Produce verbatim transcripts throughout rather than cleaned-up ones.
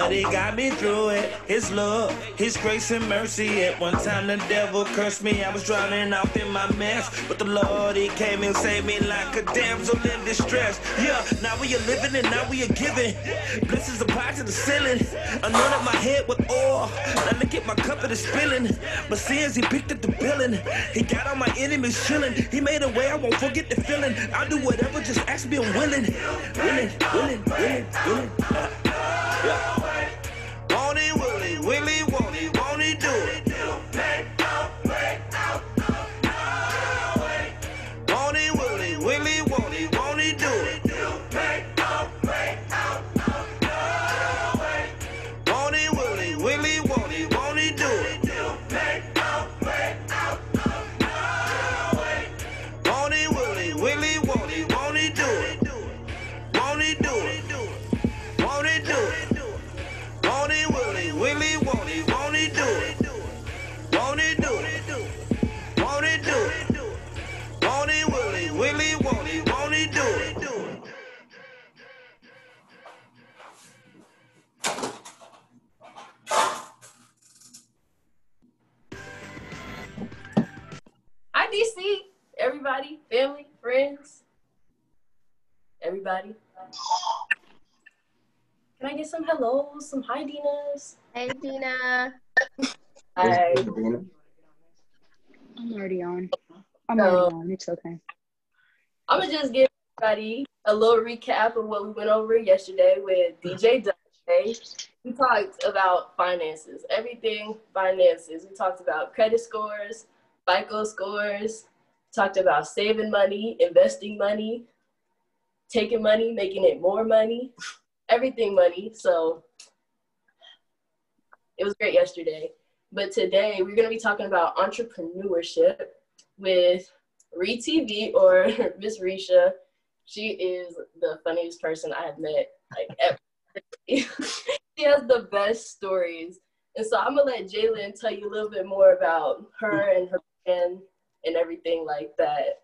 but he got me through it. His love, his grace and mercy. At one time the devil cursed me, I was drowning off in my mess, but the Lord, he came and saved me like a damsel in distress. Yeah, now we are living and now we are giving. Blessings applied to the ceiling. Anointed my head with oil. Now look at my cup, it is spilling. My sins, he picked up the billing. He got all my enemies chilling. He made a way, I won't forget the feeling. I'll do whatever, just ask me, I'm willing. Willing, willing, willing, willing. Uh, yeah. Won't he, will he, will he, won't he, won't he do it? Won't he, will he, will he, won't he, won't he do it? Won't he, will he, will he, won't he, won't he do it? Won't he, will he, will he, won't he, won't he do it? Won't he do it? Won't he do it? Won't he, will he, will he, won't he, won't he do it? Won't he do it? Won't he do it? Won't he, will he, will he, won't he, won't he do it? Hi, D C, everybody, family, friends, everybody. Can I get some hellos, some hi, Dinas? Hey, Dina. Hi. I'm already on. I'm So, already on. It's okay. I'm going to just give everybody a little recap of what we went over yesterday with D J Dante. We talked about finances, everything finances. We talked about credit scores, FICO scores, talked about saving money, investing money, taking money, making it more money, everything money. So it was great yesterday. But today we're going to be talking about entrepreneurship with reTV, or Miss Risha. She is the funniest person I have met, like, ever. She has the best stories. And so I'm going to let Jalen tell you a little bit more about her and her brand and everything like that.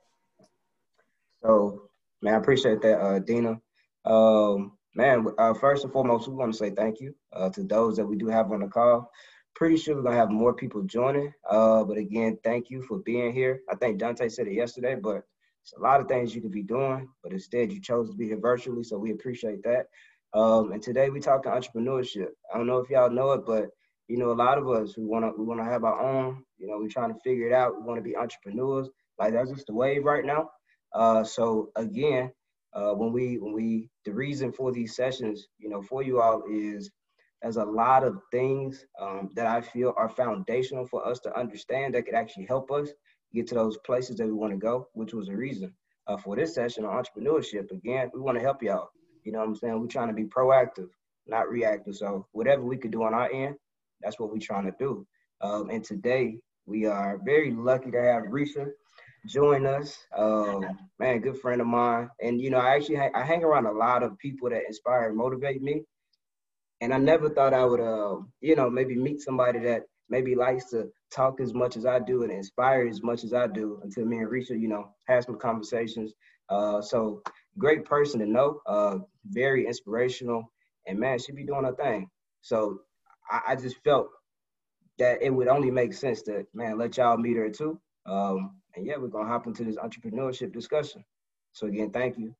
So, man, I appreciate that, uh, Dina. Um, man, uh, first and foremost, we want to say thank you uh, to those that we do have on the call. Pretty sure we're going to have more people joining. Uh, but again, thank you for being here. I think Dante said it yesterday, but it's a lot of things you could be doing, but instead you chose to be here virtually, so we appreciate that. Um, and today we talking entrepreneurship. I don't know if y'all know it, but you know, a lot of us, we want to we want to have our own, you know, we're trying to figure it out. We want to be entrepreneurs. Like, that's just the wave right now. Uh, so again, uh, when we, when we, the reason for these sessions, you know, for you all is there's a lot of things um, that I feel are foundational for us to understand that could actually help us get to those places that we want to go, which was the reason uh, for this session on entrepreneurship. Again, we want to help y'all. You know what I'm saying? We're trying to be proactive, not reactive. So whatever we could do on our end, that's what we're trying to do. Um, and today we are very lucky to have Risha join us. Um, man, good friend of mine. And, you know, I actually, ha- I hang around a lot of people that inspire and motivate me. And I never thought I would, uh, you know, maybe meet somebody that maybe likes to talk as much as I do and inspire as much as I do until me and Risha, you know, had some conversations. Uh, so great person to know, uh, very inspirational, and man, she be doing her thing. So I, I just felt that it would only make sense to, man, let y'all meet her too. Um, and yeah, we're gonna hop into this entrepreneurship discussion. So again, thank you.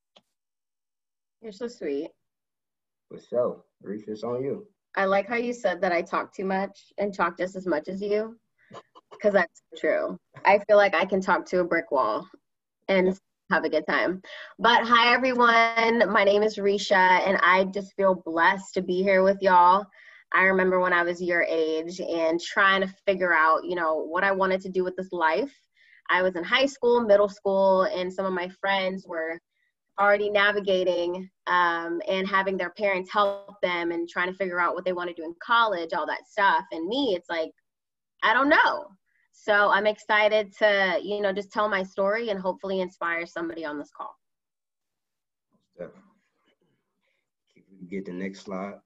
You're so sweet. For sure. Risha, it's on you. I like how you said that I talk too much and talk just as much as you, because that's true. I feel like I can talk to a brick wall and have a good time. But hi, everyone. My name is Risha, and I just feel blessed to be here with y'all. I remember when I was your age and trying to figure out, you know, what I wanted to do with this life. I was in high school, middle school, and some of my friends were already navigating um, and having their parents help them and trying to figure out what they want to do in college, all that stuff. And me, it's like, I don't know. So I'm excited to, you know, just tell my story and hopefully inspire somebody on this call. Get the next slide.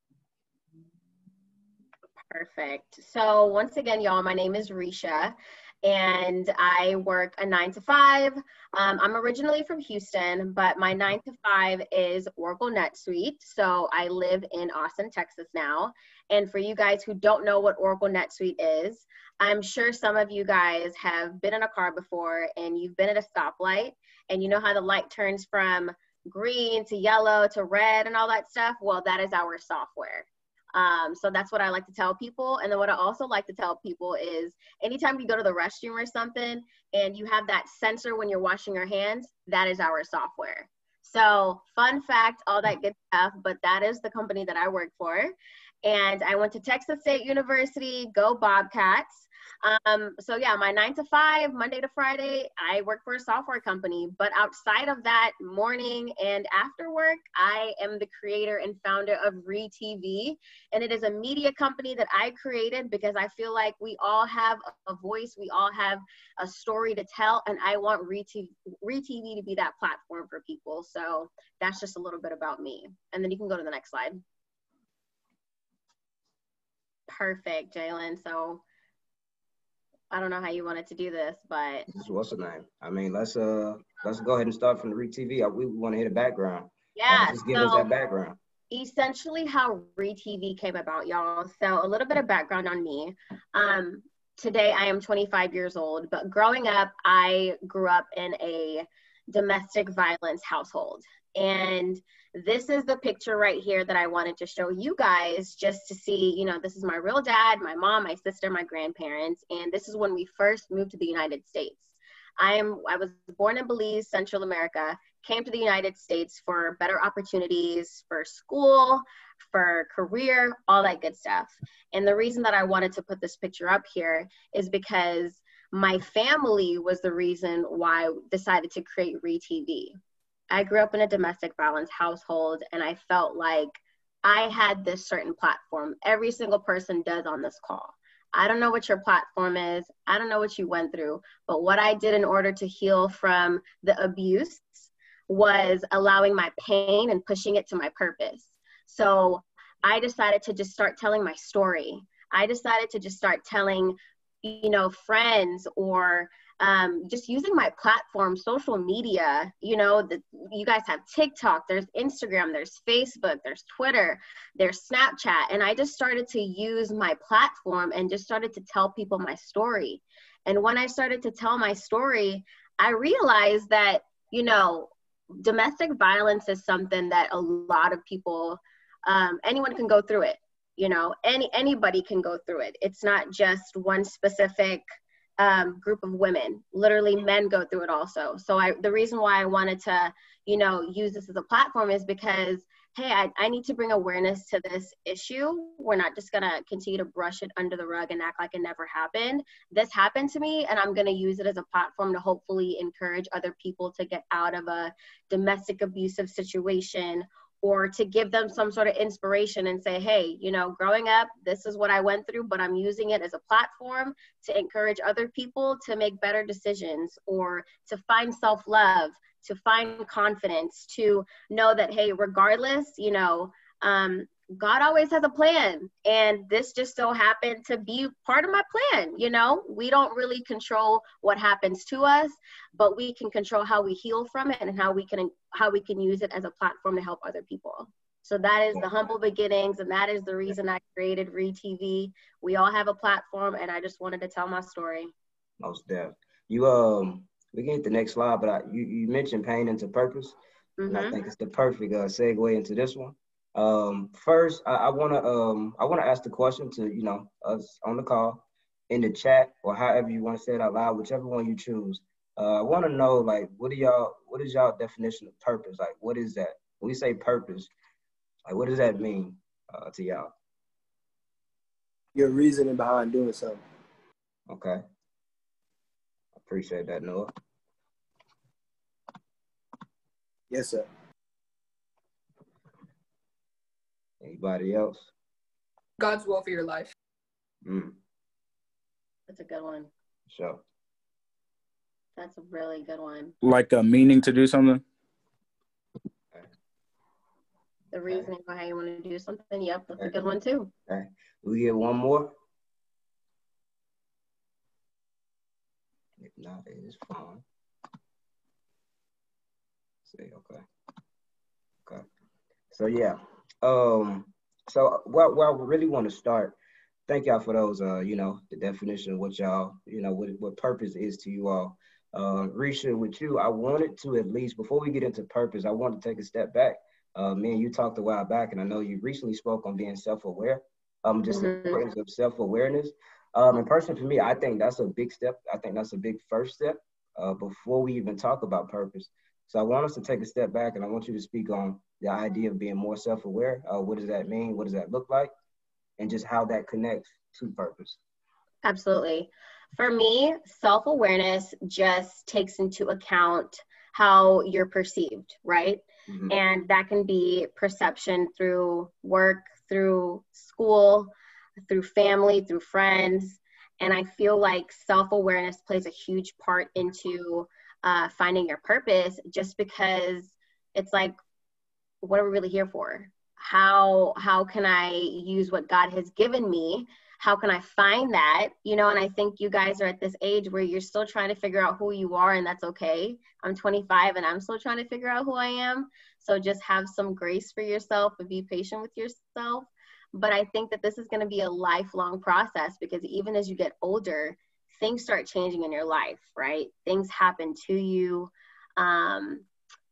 Perfect. So once again, y'all, my name is Risha, and I work a nine to five. Um, I'm originally from Houston, but my nine to five is Oracle NetSuite. So I live in Austin, Texas now. And for you guys who don't know what Oracle NetSuite is, I'm sure some of you guys have been in a car before and you've been at a stoplight and you know how the light turns from green to yellow to red and all that stuff. Well, that is our software. Um, so that's what I like to tell people. And then what I also like to tell people is anytime you go to the restroom or something and you have that sensor when you're washing your hands, that is our software. So fun fact, all that good stuff, but that is the company that I work for. And I went to Texas State University, go Bobcats. Um, so yeah, my nine to five, Monday to Friday, I work for a software company, but outside of that, morning and after work, I am the creator and founder of reTV, and it is a media company that I created because I feel like we all have a voice, we all have a story to tell, and I want reTV, reTV to be that platform for people. So that's just a little bit about me. And then you can go to the next slide. Perfect, Jalen. So I don't know how you wanted to do this, but What's the name? I mean, let's uh let's go ahead and start from the reTV. Uh, We, we want to hear the background. yeah, Uh, just give so us that background. essentially how reTV came about, y'all. So a little bit of background on me. Um, today I am twenty-five years old, but growing up, I grew up in a domestic violence household. And this is the picture right here that I wanted to show you guys just to see, you know, this is my real dad, my mom, my sister, my grandparents, and this is when we first moved to the United States. I am, I was born in Belize, Central America, came to the United States for better opportunities, for school, for career, all that good stuff. And the reason that I wanted to put this picture up here is because my family was the reason why I decided to create reTV. I grew up in a domestic violence household, and I felt like I had this certain platform. Every single person does on this call. I don't know what your platform is. I don't know what you went through, but what I did in order to heal from the abuse was allowing my pain and pushing it to my purpose. So I decided to just start telling my story. I decided to just start telling, you know, friends or Um, just using my platform, social media, you know, the, you guys have TikTok, there's Instagram, there's Facebook, there's Twitter, there's Snapchat. And I just started to use my platform and just started to tell people my story. And when I started to tell my story, I realized that, you know, domestic violence is something that a lot of people, um, anyone can go through it. You know, any anybody can go through it. It's not just one specific Um, group of women. Literally men go through it also. So I, the reason why I wanted to, you know, use this as a platform is because, hey, I, I need to bring awareness to this issue. We're not just gonna continue to brush it under the rug and act like it never happened. This happened to me, and I'm gonna use it as a platform to hopefully encourage other people to get out of a domestic abusive situation, or to give them some sort of inspiration and say, hey, you know, growing up, this is what I went through, but I'm using it as a platform to encourage other people to make better decisions, or to find self-love, to find confidence, to know that, hey, regardless, you know, um, God always has a plan. And this just so happened to be part of my plan. You know, we don't really control what happens to us, but we can control how we heal from it and how we can, how we can use it as a platform to help other people. So that is the humble beginnings. And that is the reason I created reTV. We all have a platform, and I just wanted to tell my story. Most deaf. You, um, we can hit the next slide, but I, you, you mentioned pain into purpose. Mm-hmm. And I think it's the perfect uh, segue into this one. Um, first, I, I wanna um, I wanna ask the question to, you know, us on the call, in the chat, or however you want to say it out loud, whichever one you choose. Uh, I want to know, like, what do y'all, what is y'all definition of purpose? Like, what is that? When we say purpose, like, what does that mean uh, to y'all? Your reasoning behind doing something. Okay. Appreciate that, Noah. Yes, sir. Anybody else? God's will for your life. Mm. That's a good one. Sure. That's a really good one. Like a meaning to do something? Okay. The reasoning why you want to do something. Yep, that's a good one too. Okay. We get one more. Not is fine. See, okay. Okay. So yeah. Um, so what what I really want to start, thank y'all for those uh, you know, the definition of what y'all, you know, what what purpose is to you all. Uh, Risha, with you, I wanted to at least before we get into purpose, I want to take a step back. Uh, me and you talked a while back, and I know you recently spoke on being self-aware. Um, just the Mhm. importance of self-awareness. Um, and personally for me, I think that's a big step. I think that's a big first step uh, before we even talk about purpose. So I want us to take a step back, and I want you to speak on the idea of being more self-aware. Uh, what does that mean? What does that look like? And just how that connects to purpose. Absolutely. For me, self-awareness just takes into account how you're perceived, right? Mm-hmm. And that can be perception through work, through school, through family, through friends. And I feel like self-awareness plays a huge part into uh, finding your purpose, just because it's like, what are we really here for? How how can I use what God has given me? How can I find that? You know, and I think you guys are at this age where you're still trying to figure out who you are, and that's okay. I'm twenty-five and I'm still trying to figure out who I am. So just have some grace for yourself and be patient with yourself. But I think that this is going to be a lifelong process, because even as you get older, things start changing in your life, right? Things happen to you. Um,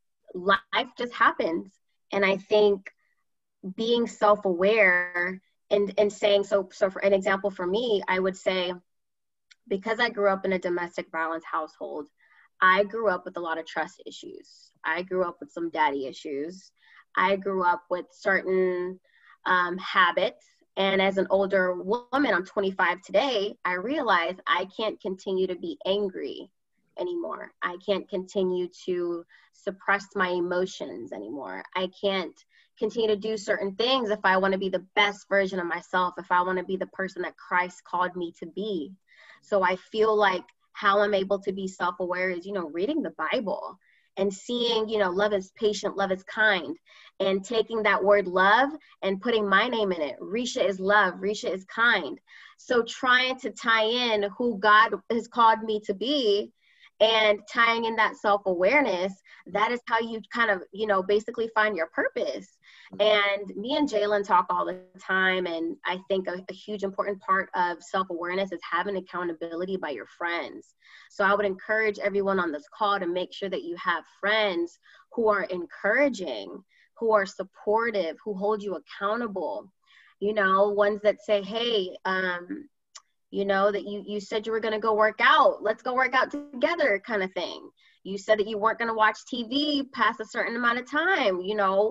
life just happens. And I think being self-aware and, and saying, so, so for an example for me, I would say, because I grew up in a domestic violence household, I grew up with a lot of trust issues. I grew up with some daddy issues. I grew up with certain um, habits. And as an older woman, I'm twenty-five today, I realize I can't continue to be angry anymore. I can't continue to suppress my emotions anymore. I can't continue to do certain things if I want to be the best version of myself, if I want to be the person that Christ called me to be. So I feel like how I'm able to be self-aware is, you know, reading the Bible and seeing, you know, love is patient, love is kind, and taking that word love and putting my name in it. Risha is love, Risha is kind. So trying to tie in who God has called me to be and tying in that self-awareness, that is how you kind of, you know, basically find your purpose. And me and Jalen talk all the time. And I think a, a huge important part of self-awareness is having accountability by your friends. So I would encourage everyone on this call to make sure that you have friends who are encouraging, who are supportive, who hold you accountable, you know, ones that say, hey, um, you know, that you, you said you were going to go work out. Let's go work out together kind of thing. You said that you weren't going to watch T V past a certain amount of time, you know,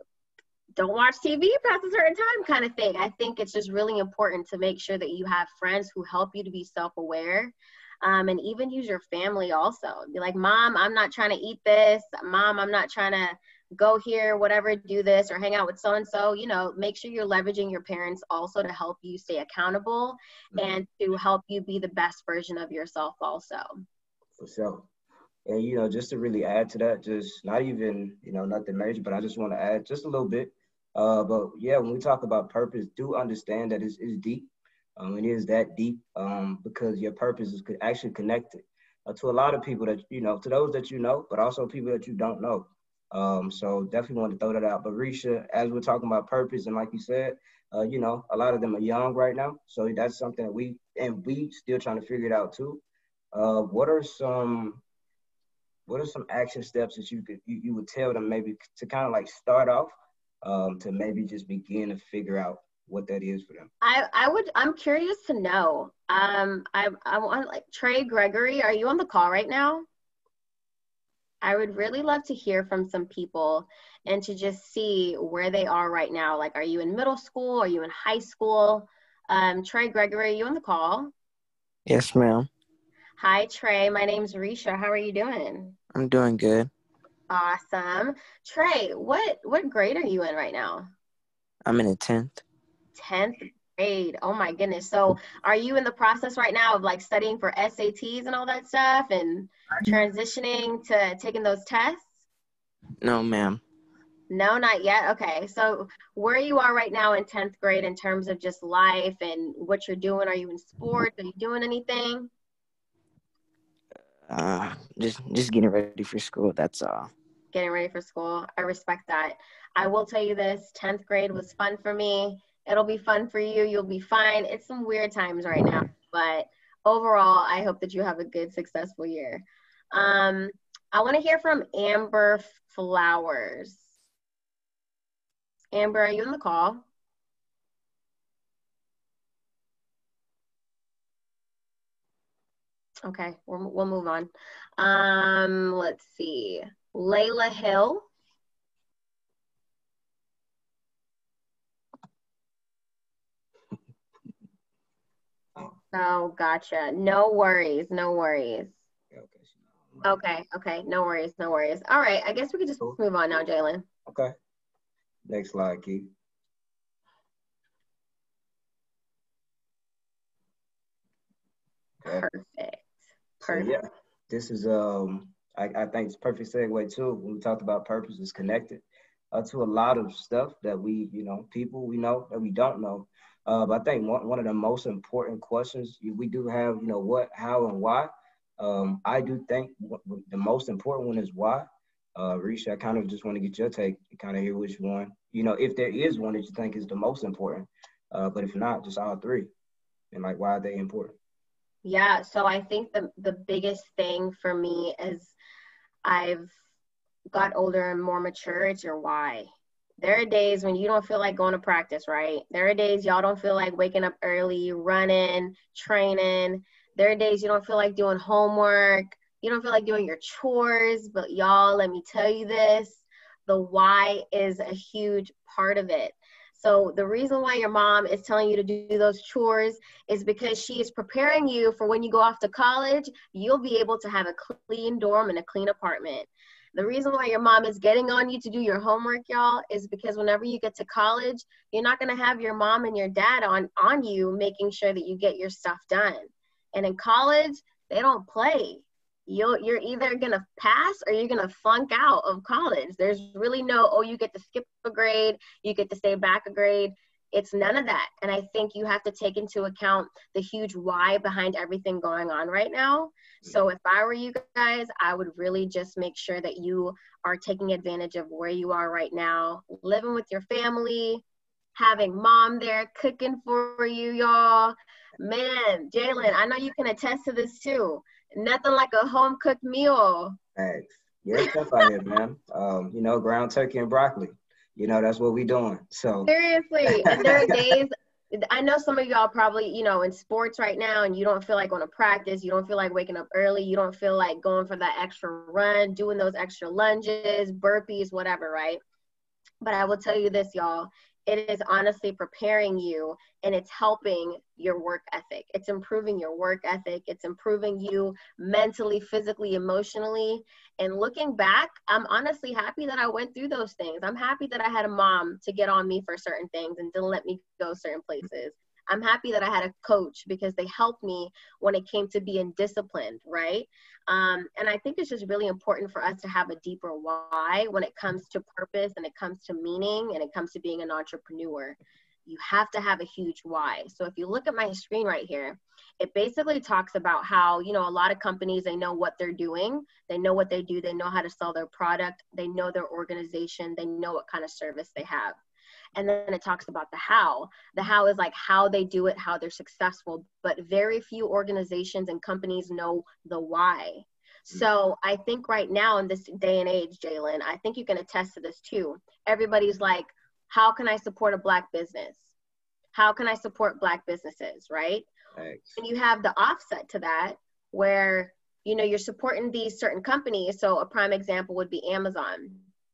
don't watch T V past a certain time kind of thing. I think it's just really important to make sure that you have friends who help you to be self-aware. Um, and even use your family also. Be like, Mom, I'm not trying to eat this. Mom, I'm not trying to go here, whatever, do this, or hang out with so-and-so. You know, make sure you're leveraging your parents also to help you stay accountable and to help you be the best version of yourself also. For sure. And, you know, just to really add to that, just not even, you know, nothing major, but I just want to add just a little bit. Uh, but yeah, when we talk about purpose, do understand that it's, it's deep. Um, it is that deep um, because your purpose is actually connected uh, to a lot of people that, you know, to those that you know, but also people that you don't know. Um, so definitely want to throw that out. But Risha, as we're talking about purpose, and like you said, uh, you know, a lot of them are young right now. So that's something that we, and we still trying to figure it out too. Uh, what are some, what are some action steps that you could, you, you would tell them maybe to kind of like start off um, to maybe just begin to figure out what that is for them? I, I would, I'm curious to know. Um, I, I want like Trey Gregory, are you on the call right now? I would really love to hear from some people and to just see where they are right now. Like, are you in middle school? Are you in high school? Um, Trey Gregory, are you on the call? Yes, ma'am. Hi, Trey. My name's Risha. How are you doing? I'm doing good. Awesome. Trey, what, what grade are you in right now? I'm in the tenth. tenth grade. Oh my goodness. So are you in the process right now of like studying for S A Ts and all that stuff and transitioning to taking those tests? No, ma'am. No, not yet. Okay. So where you are right now in tenth grade in terms of just life and what you're doing, are you in sports? Are you doing anything? Uh, just just getting ready for school. That's all. Getting ready for school. I respect that. I will tell you this, tenth grade was fun for me. It'll be fun for you. You'll be fine. It's some weird times right now, but overall, I hope that you have a good, successful year. Um, I want to hear from Amber Flowers. Amber, are you on the call? Okay, we'll, we'll move on. Um, let's see. Layla Hill. Oh, gotcha. No worries, no worries. Okay, okay, no worries, no worries. All right, I guess we could just move on now, Jalen. Okay. Next slide, Keith. Okay. Perfect. So yeah, this is um I, I think it's a perfect segue too. When we talked about purpose, it's connected uh, to a lot of stuff that we, you know, people we know that we don't know. Uh, but I think one, one of the most important questions we do have, you know, what, how, and why. Um, I do think what, what the most important one is why. Uh, Risha, I kind of just want to get your take, kind of hear which one, you know, if there is one that you think is the most important. Uh, but if not, just all three, and like why are they important? Yeah, so I think the the biggest thing for me as I've got older and more mature, it's your why. There are days when you don't feel like going to practice, right? There are days y'all don't feel like waking up early, running, training. There are days you don't feel like doing homework. You don't feel like doing your chores, but y'all, let me tell you this, the why is a huge part of it. So the reason why your mom is telling you to do those chores is because she is preparing you for when you go off to college, you'll be able to have a clean dorm and a clean apartment. The reason why your mom is getting on you to do your homework, y'all, is because whenever you get to college, you're not going to have your mom and your dad on, on you making sure that you get your stuff done. And in college, they don't play. You'll, you're either going to pass or you're going to flunk out of college. There's really no, oh, you get to skip a grade, you get to stay back a grade. It's none of that. And I think you have to take into account the huge why behind everything going on right now. So if I were you guys, I would really just make sure that you are taking advantage of where you are right now, living with your family, having mom there cooking for you, y'all. Man, Jalen, I know you can attest to this too. Nothing like a home cooked meal. Thanks. Yeah, it's tough out here, man. Um, you know, ground turkey and broccoli. You know, that's what we doing. So seriously, and there are days, I know some of y'all probably, you know, in sports right now, and you don't feel like going to practice, you don't feel like waking up early, you don't feel like going for that extra run, doing those extra lunges, burpees, whatever, right? But I will tell you this, y'all, it is honestly preparing you, and it's helping your work ethic. It's improving your work ethic. It's improving you mentally, physically, emotionally. And looking back, I'm honestly happy that I went through those things. I'm happy that I had a mom to get on me for certain things and didn't let me go certain places. I'm happy that I had a coach because they helped me when it came to being disciplined, right? Um, and I think it's just really important for us to have a deeper why when it comes to purpose and it comes to meaning and it comes to being an entrepreneur. You have to have a huge why. So if you look at my screen right here, it basically talks about how, you know, a lot of companies, they know what they're doing. They know what they do. They know how to sell their product. They know their organization. They know what kind of service they have. And then it talks about the how. The how is like how they do it, how they're successful. But very few organizations and companies know the why. So I think right now in this day and age, Jalen, I think you can attest to this too. Everybody's like, how can I support a Black business? How can I support Black businesses, right? Thanks. And you have the offset to that where, you know, you're supporting these certain companies. So a prime example would be Amazon.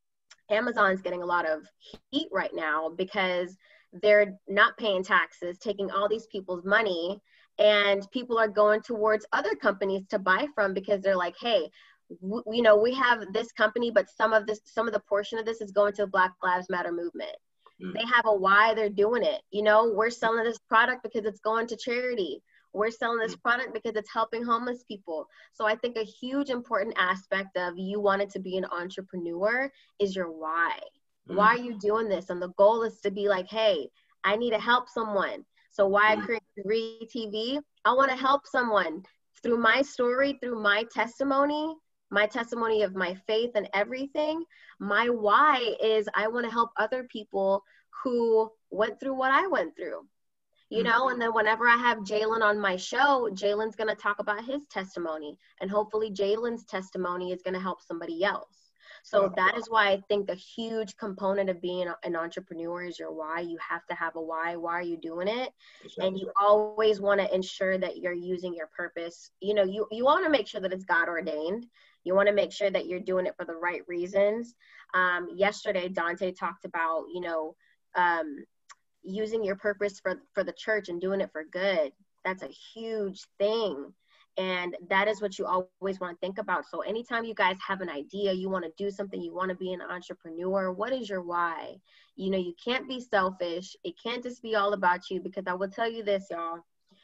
Amazon's getting a lot of heat right now because they're not paying taxes, taking all these people's money, and people are going towards other companies to buy from because they're like, hey, w- you know, we have this company, but some of this, some of the portion of this is going to the Black Lives Matter movement. Mm. They have a why they're doing it. You know, we're selling this product because it's going to charity. We're selling this product because it's helping homeless people. So I think a huge important aspect of you wanting to be an entrepreneur is your why. Mm. Why are you doing this? And the goal is to be like, hey, I need to help someone. So why I created reTV, I want to help someone through my story, through my testimony, my testimony of my faith and everything, my why is I want to help other people who went through what I went through. You know, and then whenever I have Jalen on my show, Jalen's going to talk about his testimony, and hopefully Jalen's testimony is going to help somebody else. So that is why I think the huge component of being an entrepreneur is your why. You have to have a why. Why are you doing it? And you always want to ensure that you're using your purpose. You know, you, you want to make sure that it's God ordained. You want to make sure that you're doing it for the right reasons. Um, yesterday, Dante talked about, you know, um, using your purpose for, for the church and doing it for good. That's a huge thing. And that is what you always want to think about. So anytime you guys have an idea, you want to do something, you want to be an entrepreneur, what is your why? You know, you can't be selfish. It can't just be all about you, because I will tell you this, y'all.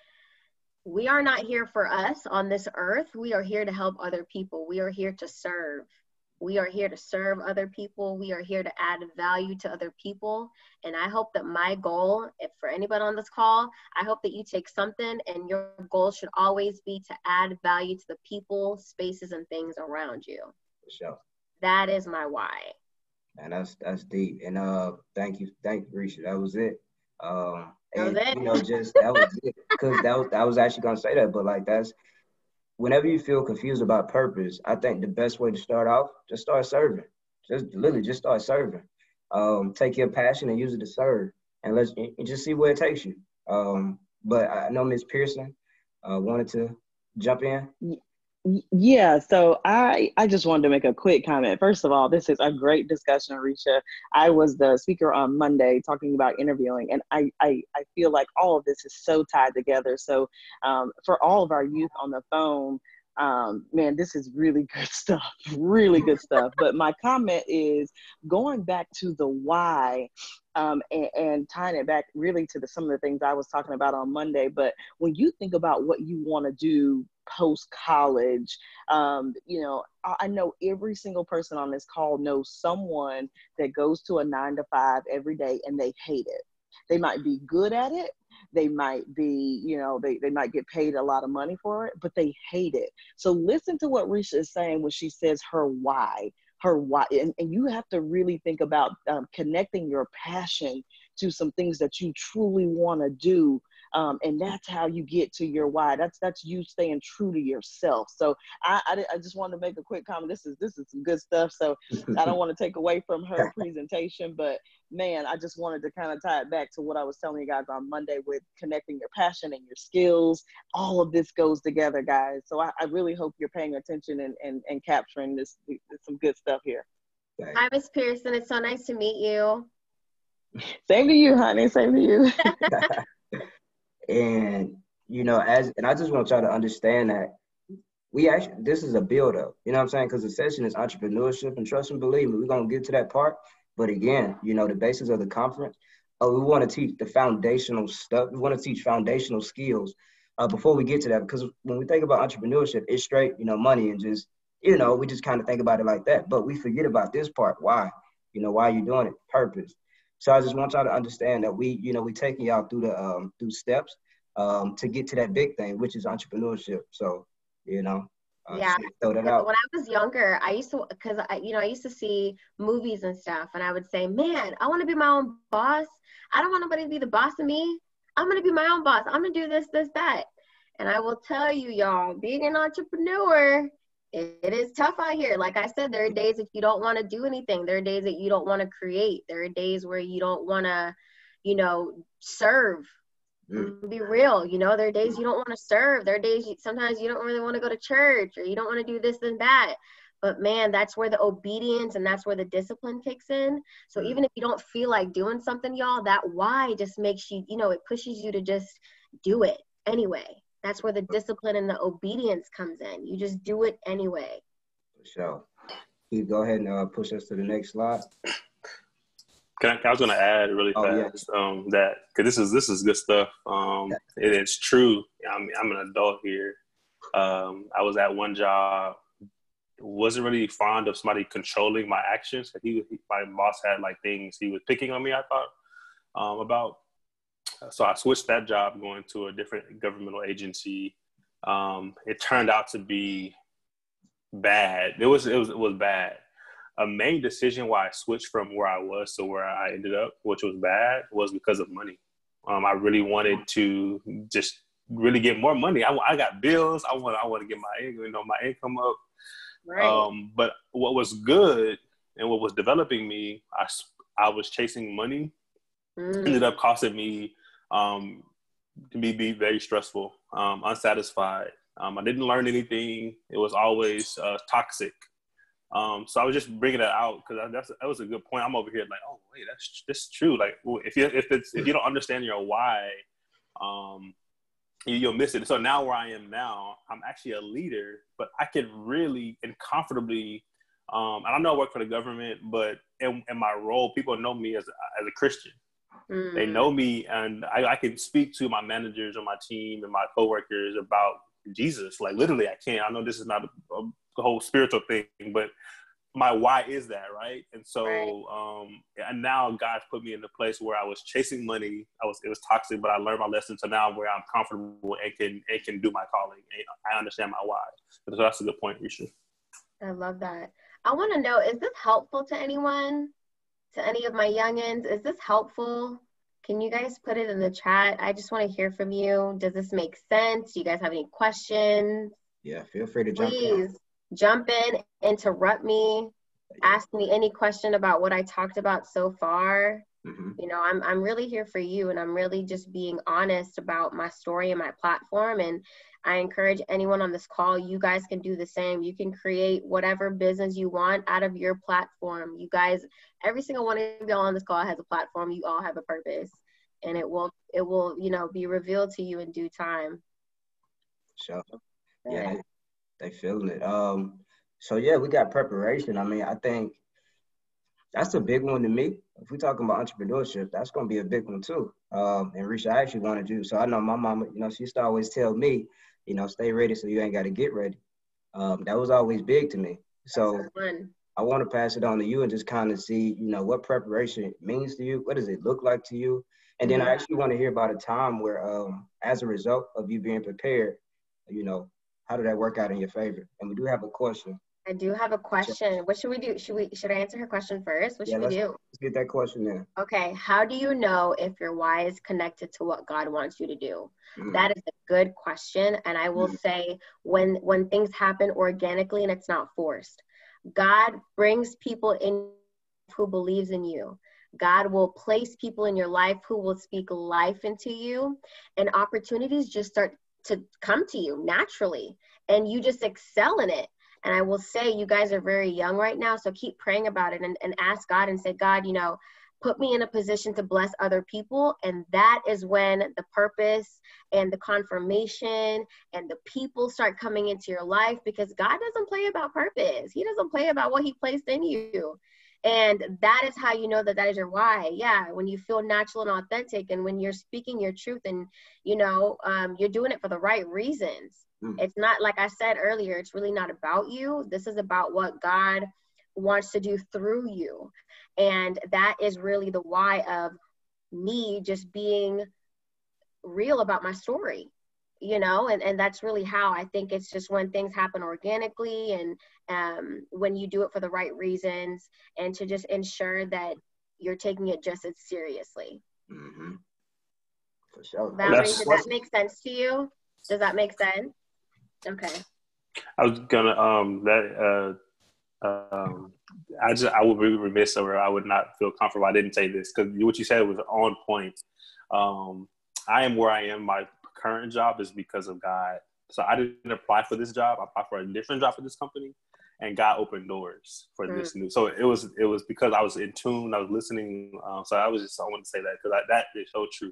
We are not here for us on this earth. We are here to help other people. We are here to serve. We are here to serve other people. We are here to add value to other people. And I hope that my goal, if for anybody on this call, I hope that you take something and your goal should always be to add value to the people, spaces, and things around you. For sure. That is my why. And that's that's deep. And uh, thank you, thank you, Risha. That was it. Um, and That was it? you know, just that was it. Because that was I was actually gonna say that, but like that's. Whenever you feel confused about purpose, I think the best way to start off, just start serving. Just literally just start serving. Um, take your passion and use it to serve, and let's and just see where it takes you. Um, but I know Miz Pearson uh, wanted to jump in. Yeah, so I I just wanted to make a quick comment. First of all, this is a great discussion, Risha. I was the speaker on Monday talking about interviewing, and I I, I feel like all of this is so tied together. So um, for all of our youth on the phone, um, man, this is really good stuff, really good stuff. But my comment is going back to the why. Um, and, and tying it back really to the, some of the things I was talking about on Monday. But when you think about what you want to do post-college, um, you know, I, I know every single person on this call knows someone that goes to a nine to five every day and they hate it. They might be good at it. They might be, you know, they, they might get paid a lot of money for it, but they hate it. So listen to what Risha is saying when she says her why. Her why, and, and you have to really think about um, connecting your passion to some things that you truly want to do, um, and that's how you get to your why. That's that's you staying true to yourself. So I, I, I just wanted to make a quick comment. This is this is some good stuff. So I don't want to take away from her presentation, but man, I just wanted to kind of tie it back to what I was telling you guys on Monday with connecting your passion and your skills. All of this goes together, guys. So I, I really hope you're paying attention and, and, and capturing this, this some good stuff here. Hi, Miz Pearson. It's so nice to meet you. Same to you, honey. Same to you. And, you know, as and I just want y'all to understand that we actually, this is a build up, you know what I'm saying? Because the session is entrepreneurship, and trust and believe me, we're going to get to that part. But again, you know, the basis of the conference, uh, we want to teach the foundational stuff. We want to teach foundational skills uh, before we get to that. Because when we think about entrepreneurship, it's straight, you know, money and just, you know, we just kind of think about it like that. But we forget about this part. Why? You know, why are you doing it? Purpose. So I just want y'all to understand that we, you know, we taking y'all through the um, through steps um, to get to that big thing, which is entrepreneurship. So, you know. Uh, Yeah, throw that out. When I was younger, I used to, because I, you know, I used to see movies and stuff, and I would say, man, I want to be my own boss. I don't want nobody to be the boss of me. I'm going to be my own boss. I'm going to do this, this, that. And I will tell you, y'all, being an entrepreneur, it, it is tough out here. Like I said, there are days that you don't want to do anything. There are days that you don't want to create. There are days where you don't want to, you know, serve. Mm. Be real, you know, there are days you don't want to serve. There are days you, sometimes you don't really want to go to church, or you don't want to do this and that. But man, that's where the obedience and that's where the discipline kicks in. So mm. even if you don't feel like doing something, y'all, that why just makes you, you know, it pushes you to just do it anyway. That's where the discipline and the obedience comes in. You just do it anyway. For sure. Can you go ahead and uh, push us to the next slide? Can I, I was going to add really oh, fast yeah. um, that because this is this is good stuff. Um, it is true. I'm I'm an adult here. Um, I was at one job. Wasn't really fond of somebody controlling my actions. He, he my boss had like things he was picking on me. I thought um, about. So I switched that job, going to a different governmental agency. Um, it turned out to be bad. It was it was it was bad. A main decision why I switched from where I was to where I ended up, which was bad, was because of money. Um, I really wanted to just really get more money. I, I got bills. I want I want to get my you know my income up. Right. Um, but what was good and what was developing me, I I was chasing money. Mm. Ended up costing me um, to be, be very stressful, um, unsatisfied. Um, I didn't learn anything. It was always uh, toxic. Um, so I was just bringing that out because that's that was a good point. I'm over here like, oh wait, that's that's true. Like if you if it's if you don't understand your why, um, you, you'll miss it. So now where I am now, I'm actually a leader, but I can really and comfortably. Um, and I know I work for the government, but in, in my role, people know me as a, as a Christian. Mm. They know me, and I, I can speak to my managers on my team and my coworkers about Jesus. Like literally, I can. I know this is not a, a, a whole spiritual thing, but my why is that, right? And so, right. um, and now God's put me in a place where I was chasing money. I was it was toxic, but I learned my lesson. So now where I'm comfortable and can and can do my calling. And I understand my why. So that's a good point, Risha. I love that. I want to know: is this helpful to anyone? To any of my youngins, is this helpful? Can you guys put it in the chat? I just want to hear from you. Does this make sense? Do you guys have any questions? Yeah, feel free to jump in. Please jump in, interrupt me, ask me any question about what I talked about so far. Mm-hmm. You know, I'm I'm really here for you, and I'm really just being honest about my story and my platform. And I encourage anyone on this call, you guys can do the same. You can create whatever business you want out of your platform. You guys, every single one of y'all on this call has a platform. You all have a purpose, and it will, it will, you know, be revealed to you in due time. Sure. Yeah, they, they feeling it. Um, so yeah, we got preparation. I mean, I think that's a big one to me. If we're talking about entrepreneurship, that's going to be a big one too. Um, and Risha, I actually wanted you. So I know my mama, you know, she used to always tell me, you know, stay ready so you ain't got to get ready. Um, that was always big to me. So I want to pass it on to you and just kind of see, you know, what preparation means to you. What does it look like to you? And then I actually want to hear about a time where, um, as a result of you being prepared, you know, how did that work out in your favor? And we do have a question. I do have a question. What should we do? Should we should I answer her question first? What yeah, should we let's, do? Let's get that question in. Okay. How do you know if your why is connected to what God wants you to do? Mm. That is a good question. And I will mm. say when when things happen organically and it's not forced, God brings people in who believes in you. God will place people in your life who will speak life into you, and opportunities just start to come to you naturally, and you just excel in it. And I will say, you guys are very young right now, so keep praying about it and, and ask God and say, God, you know, put me in a position to bless other people. And that is when the purpose and the confirmation and the people start coming into your life, because God doesn't play about purpose. He doesn't play about what he placed in you. And that is how you know that that is your why. Yeah, when you feel natural and authentic, and when you're speaking your truth, and, you know, um, you're doing it for the right reasons. It's not, like I said earlier, it's really not about you. This is about what God wants to do through you. And that is really the why of me just being real about my story, you know, and, and that's really how I think it's just when things happen organically, and um, when you do it for the right reasons, and to just ensure that you're taking it just as seriously. Mm-hmm. For sure. Valerie, does that make sense to you? Does that make sense? Okay. I was gonna um that uh um I just I would be remiss, or I would not feel comfortable. I didn't say this because what you said was on point. Um, I am where I am. My current job is because of God. So I didn't apply for this job. I applied for a different job for this company, and God opened doors for mm. this new. So it was it was because I was in tune. I was listening. Um, so I was just I want to say that because that is so true.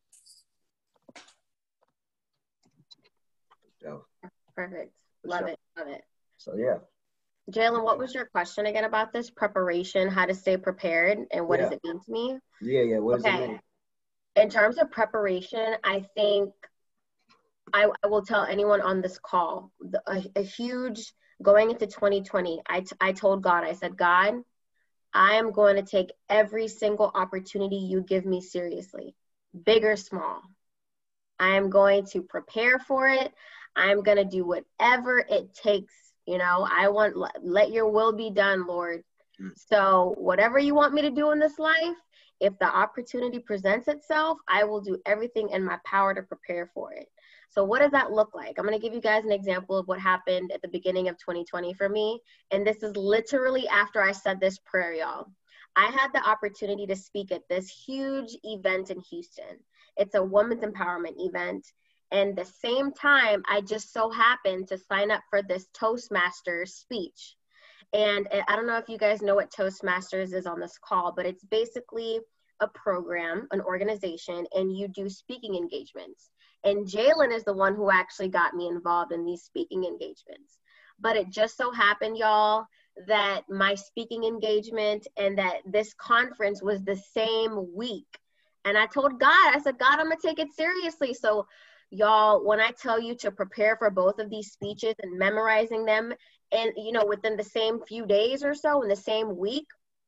So. Perfect. Love sure. it. Love it. So, yeah. Jalen, what was your question again about this preparation, how to stay prepared, and what yeah. does it mean to me? Yeah, yeah. What does okay. it mean? In terms of preparation, I think I, I will tell anyone on this call, the, a, a huge, going into twenty twenty, I, t- I told God, I said, God, I am going to take every single opportunity you give me seriously, big or small. I am going to prepare for it. I'm going to do whatever it takes. You know, I want, let your will be done, Lord. Mm. So whatever you want me to do in this life, if the opportunity presents itself, I will do everything in my power to prepare for it. So what does that look like? I'm going to give you guys an example of what happened at the beginning of twenty twenty for me. And this is literally after I said this prayer, y'all. I had the opportunity to speak at this huge event in Houston. It's a women's empowerment event. And the same time, I just so happened to sign up for this Toastmasters speech. And I don't know if you guys know what Toastmasters is on this call, but it's basically a program, an organization, and you do speaking engagements. And Jalen is the one who actually got me involved in these speaking engagements. But it just so happened, y'all, that my speaking engagement and that this conference was the same week. And I told God, I said, God, I'm gonna take it seriously. So y'all, when I tell you to prepare for both of these speeches and memorizing them, and you know, within the same few days or so, in the same week,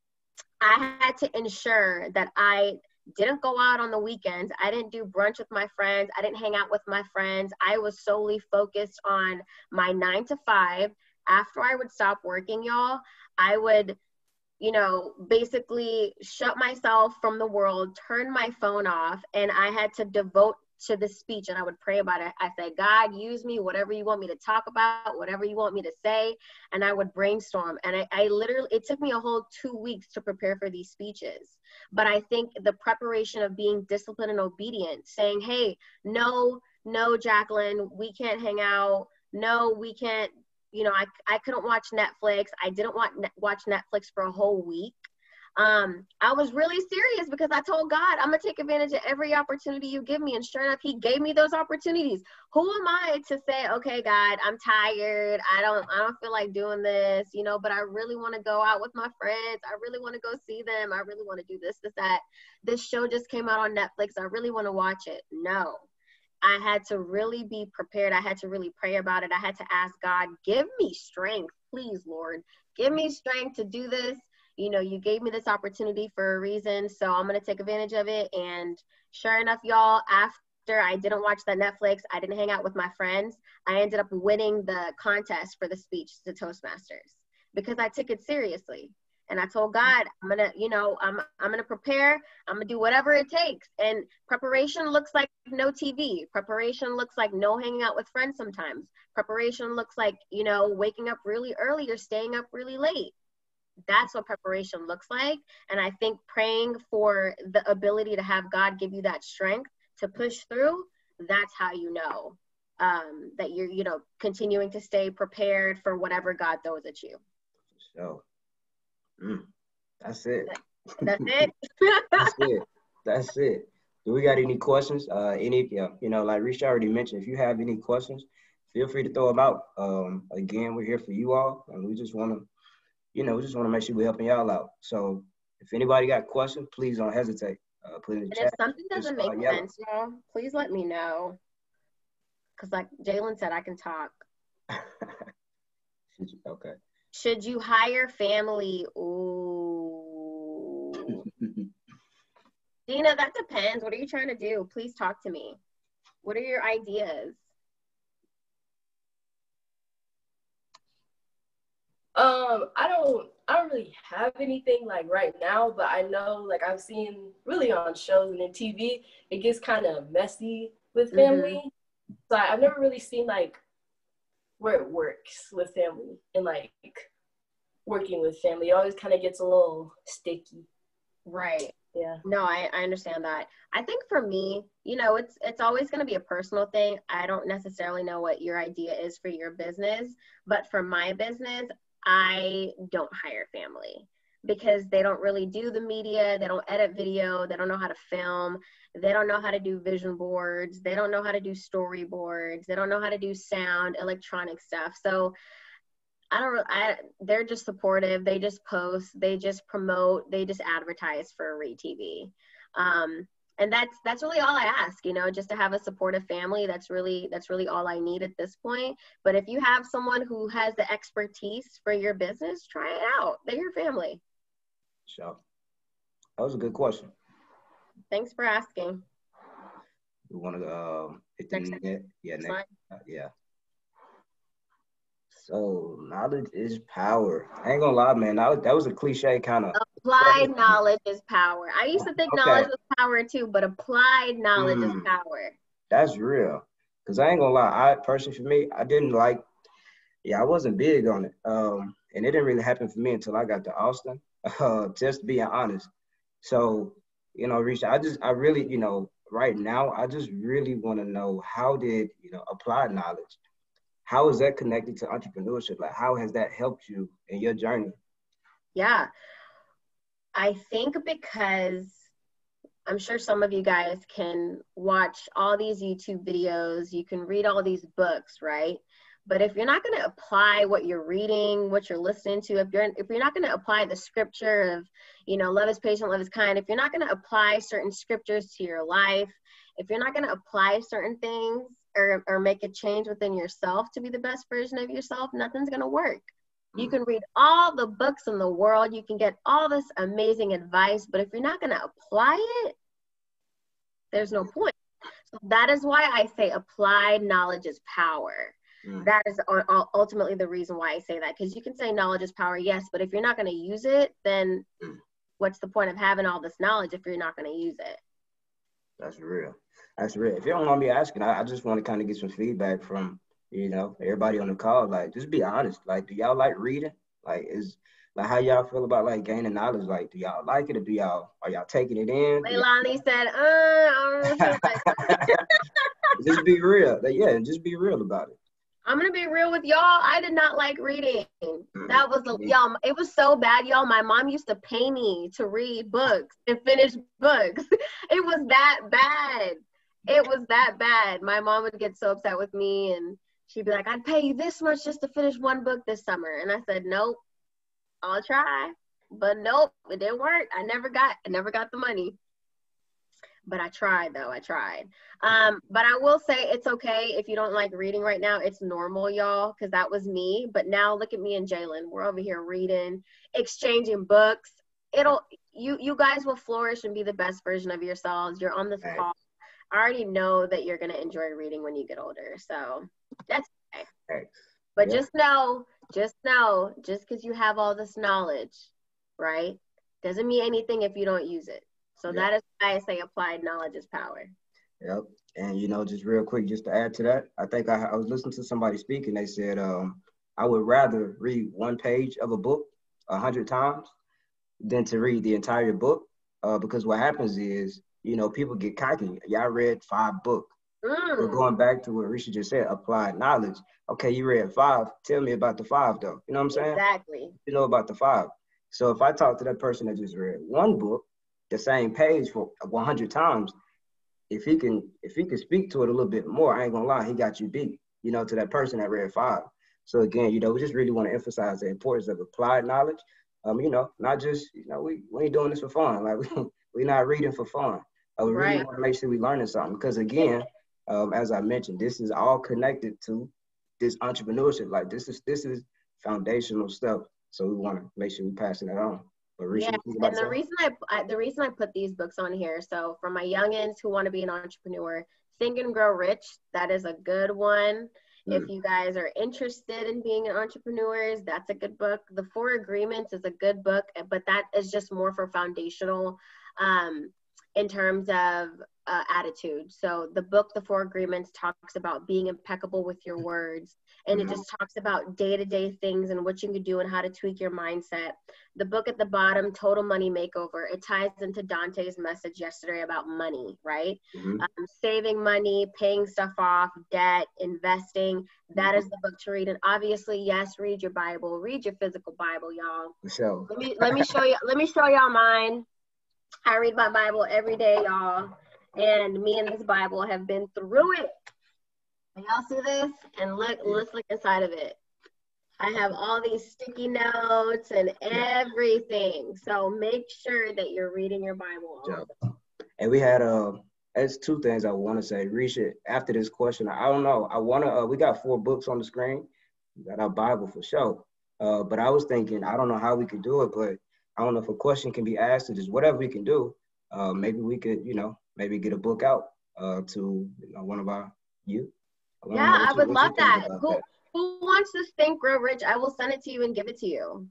I had to ensure that I didn't go out on the weekends. I didn't do brunch with my friends. I didn't hang out with my friends. I was solely focused on my nine to five. After I would stop working, y'all, I would, you know, basically shut myself from the world, turn my phone off, and I had to devote to the speech, and I would pray about it. I said, God, use me, whatever you want me to talk about, whatever you want me to say, and I would brainstorm. And I, I literally, it took me a whole two weeks to prepare for these speeches. But I think the preparation of being disciplined and obedient, saying, hey, no, no, Jacqueline, we can't hang out. No, we can't, you know, I, I couldn't watch Netflix. I didn't want watch Netflix for a whole week. Um, I was really serious because I told God, I'm going to take advantage of every opportunity you give me. And sure enough, he gave me those opportunities. Who am I to say, okay, God, I'm tired. I don't, I don't feel like doing this, you know, but I really want to go out with my friends. I really want to go see them. I really want to do this, this, that. This show just came out on Netflix. I really want to watch it. No, I had to really be prepared. I had to really pray about it. I had to ask God, give me strength, please, Lord, give me strength to do this. You know, you gave me this opportunity for a reason, so I'm going to take advantage of it. And sure enough, y'all, after I didn't watch that Netflix, I didn't hang out with my friends, I ended up winning the contest for the speech to Toastmasters because I took it seriously. And I told God, I'm going to, you know, I'm, I'm going to prepare. I'm going to do whatever it takes. And preparation looks like no T V. Preparation looks like no hanging out with friends sometimes. Preparation looks like, you know, waking up really early or staying up really late. That's what preparation looks like. And I think praying for the ability to have God give you that strength to push through, that's how you know um, that you're, you know, continuing to stay prepared for whatever God throws at you. So, mm, that's it. That's it. That's it. That's it. Do we got any questions? Uh, any, yeah, you know, like Risha already mentioned, if you have any questions, feel free to throw them out. Um, again, we're here for you all, and we just want to, you know, we just want to make sure we're helping y'all out. So if anybody got questions, please don't hesitate. Uh, put it in the And chat. if something doesn't Just, uh, make yell. sense, y'all, please let me know. Because like Jalen said, I can talk. Okay. Should you hire family? Ooh. Dina, that depends. What are you trying to do? Please talk to me. What are your ideas? Um, I don't, I don't really have anything like right now, but I know, like I've seen really on shows and in T V, it gets kind of messy with family. Mm-hmm. So I, I've never really seen like where it works with family and like working with family. It always kind of gets a little sticky. Right. Yeah. No, I, I understand that. I think for me, you know, it's it's always going to be a personal thing. I don't necessarily know what your idea is for your business, but for my business, I don't hire family because they don't really do the media. They don't edit video. They don't know how to film. They don't know how to do vision boards. They don't know how to do storyboards. They don't know how to do sound, electronic stuff. So I don't I they're just supportive. They just post, they just promote, they just advertise for reTV. Um, and that's that's really all I ask, you know, just to have a supportive family. That's really that's really all I need at this point. But if you have someone who has the expertise for your business, try it out. They're your family. Sure. That was a good question. Thanks for asking. We want to um hit the Next net. Yeah, next. Uh, yeah. So knowledge is power. I ain't gonna lie, man. That was, that was a cliche kind of. Applied knowledge is power. I used to think Okay. knowledge was power too, but applied knowledge is Mm, power. that's real. Cause I ain't gonna lie. I personally, for me, I didn't like. Yeah, I wasn't big on it. Um, and it didn't really happen for me until I got to Austin. Uh, just being honest. So, you know, Risha, I just, I really, you know, right now, I just really want to know how did, you know, applied knowledge, how is that connected to entrepreneurship? Like, how has that helped you in your journey? Yeah, I think because I'm sure some of you guys can watch all these YouTube videos, you can read all these books, right? But if you're not going to apply what you're reading, what you're listening to, if you're if you're not going to apply the scripture of, you know, love is patient, love is kind, if you're not going to apply certain scriptures to your life, if you're not going to apply certain things or, or make a change within yourself to be the best version of yourself, nothing's going to work. You can read all the books in the world, you can get all this amazing advice, but if you're not going to apply it, there's no point. So that is why I say applied knowledge is power. That is ultimately the reason why I say that, because you can say knowledge is power, yes, but if you're not going to use it, then what's the point of having all this knowledge if you're not going to use it? That's real. That's real. If you don't mind me asking, I, I just want to kind of get some feedback from, you know, everybody on the call. Like, just be honest. Like, do y'all like reading? Like, is like how y'all feel about like gaining knowledge? Like, do y'all like it, or do y'all are y'all taking it in? Leilani said, uh, I don't know. Just be real. Like, yeah, just be real about it. I'm gonna be real with y'all. I did not like reading. That was a, y'all. It was so bad, y'all. My mom used to pay me to read books and finish books. It was that bad. It was that bad. My mom would get so upset with me, and she'd be like, "I'd pay you this much just to finish one book this summer." And I said, "Nope, I'll try." But nope, it didn't work. I never got. I never got the money. But I tried, though. I tried. Um, but I will say it's okay if you don't like reading right now. It's normal, y'all, because that was me. But now look at me and Jalen. We're over here reading, exchanging books. It'll you you guys will flourish and be the best version of yourselves. You're on this Right. call. I already know that you're gonna enjoy reading when you get older. So that's okay. Right. But Yeah. just know, just know, just because you have all this knowledge, right, doesn't mean anything if you don't use it. So Yeah. that is why I say applied knowledge is power. Yep. And, you know, just real quick, just to add to that, I think I, I was listening to somebody speak, and they said, um, I would rather read one page of a book a hundred times than to read the entire book. Uh, because what happens is, you know, people get cocky. Y'all read five books. Mm. But going back to what Risha just said, applied knowledge. Okay, you read five. Tell me about the five, though. You know what I'm saying? Exactly. You know about the five. So if I talk to that person that just read one book, the same page for one hundred times, if he can if he can speak to it a little bit more, I ain't gonna lie, he got you beat, you know, to that person that read five. So again, you know, we just really want to emphasize the importance of applied knowledge. Um, you know, not just, you know, we, we ain't doing this for fun. Like, we, we're not reading for fun. Uh, we really Right. want to make sure we learning something, because again, um, as I mentioned, this is all connected to this entrepreneurship. Like, this is this is foundational stuff. So we want to make sure we passing it on. But Risha, Yeah, what you about and to the say? reason I, I the reason I put these books on here, so for my youngins who want to be an entrepreneur, Think and Grow Rich, that is a good one. Mm. If you guys are interested in being an entrepreneurs, that's a good book. The Four Agreements is a good book, but that is just more for foundational um, in terms of uh, attitude. So the book, The Four Agreements, talks about being impeccable with your words. And it just talks about day-to-day things and what you can do and how to tweak your mindset. The book at the bottom, Total Money Makeover, it ties into Dante's message yesterday about money, right? Mm-hmm. Um, saving money, paying stuff off, debt, investing. That is the book to read. And obviously, yes, read your Bible. Read your physical Bible, y'all. For sure. Let me let me show you. Let me show y'all mine. I read my Bible every day, y'all. And me and this Bible have been through it. Y'all see this? And look, let's look inside of it. I have all these sticky notes and everything. So make sure that you're reading your Bible. Yeah. And we had uh, there's two things I want to say. Risha, after this question, I don't know. I want to. Uh, we got four books on the screen. We got our Bible for sure. Uh, but I was thinking, I don't know how we could do it, but I don't know if a question can be asked, or just whatever we can do. Uh, maybe we could, you know, maybe get a book out uh, to you know, one of our youth. Yeah, I would love that. Who, that. Who wants this Think Grow Rich? I will send it to you and give it to you.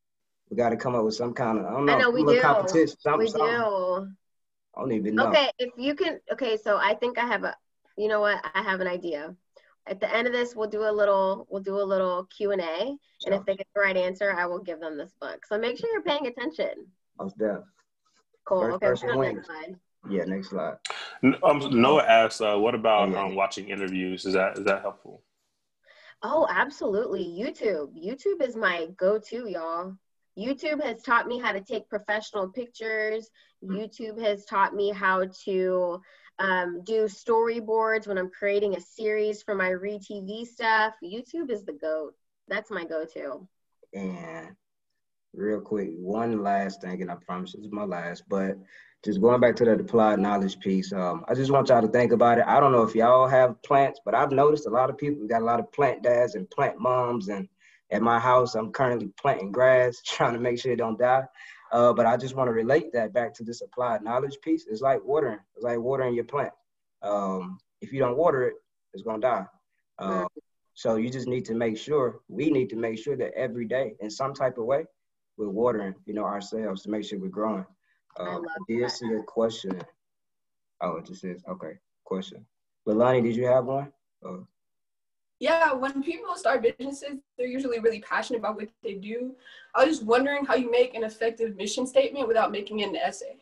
We got to come up with some kind of, I don't know, I know we some do. competition, something, We something. do. I don't even know. Okay, if you can, okay, so I think I have a, you know what, I have an idea. At the end of this, we'll do a little, we'll do a little Q and A, sure. And if they get the right answer, I will give them this book. So make sure you're paying attention. Most definitely. Cool. First okay, person wins. next slide. Yeah, next slide. Um, Noah asked, uh, "What about oh, yeah. um, watching interviews? Is that is that helpful?" Oh, absolutely. YouTube. YouTube is my go-to, y'all. YouTube has taught me how to take professional pictures. YouTube has taught me how to um, do storyboards when I'm creating a series for my reTV stuff. YouTube is the GOAT. That's my go-to. And real quick, one last thing, and I promise this is my last, but just going back to that applied knowledge piece, um, I just want y'all to think about it. I don't know if y'all have plants, but I've noticed a lot of people got a lot of plant dads and plant moms, and at my house, I'm currently planting grass, trying to make sure it don't die. Uh, but I just want to relate that back to this applied knowledge piece. It's like watering. It's like watering your plant. Um, if you don't water it, it's going to die. Uh, so you just need to make sure, we need to make sure that every day, in some type of way, we're watering, you know, ourselves to make sure we're growing. Uh, I love I did that. see a question. Oh, it just says, okay, question. Lilani, did you have one? Oh. Yeah, when people start businesses, they're usually really passionate about what they do. I was just wondering how you make an effective mission statement without making it an essay.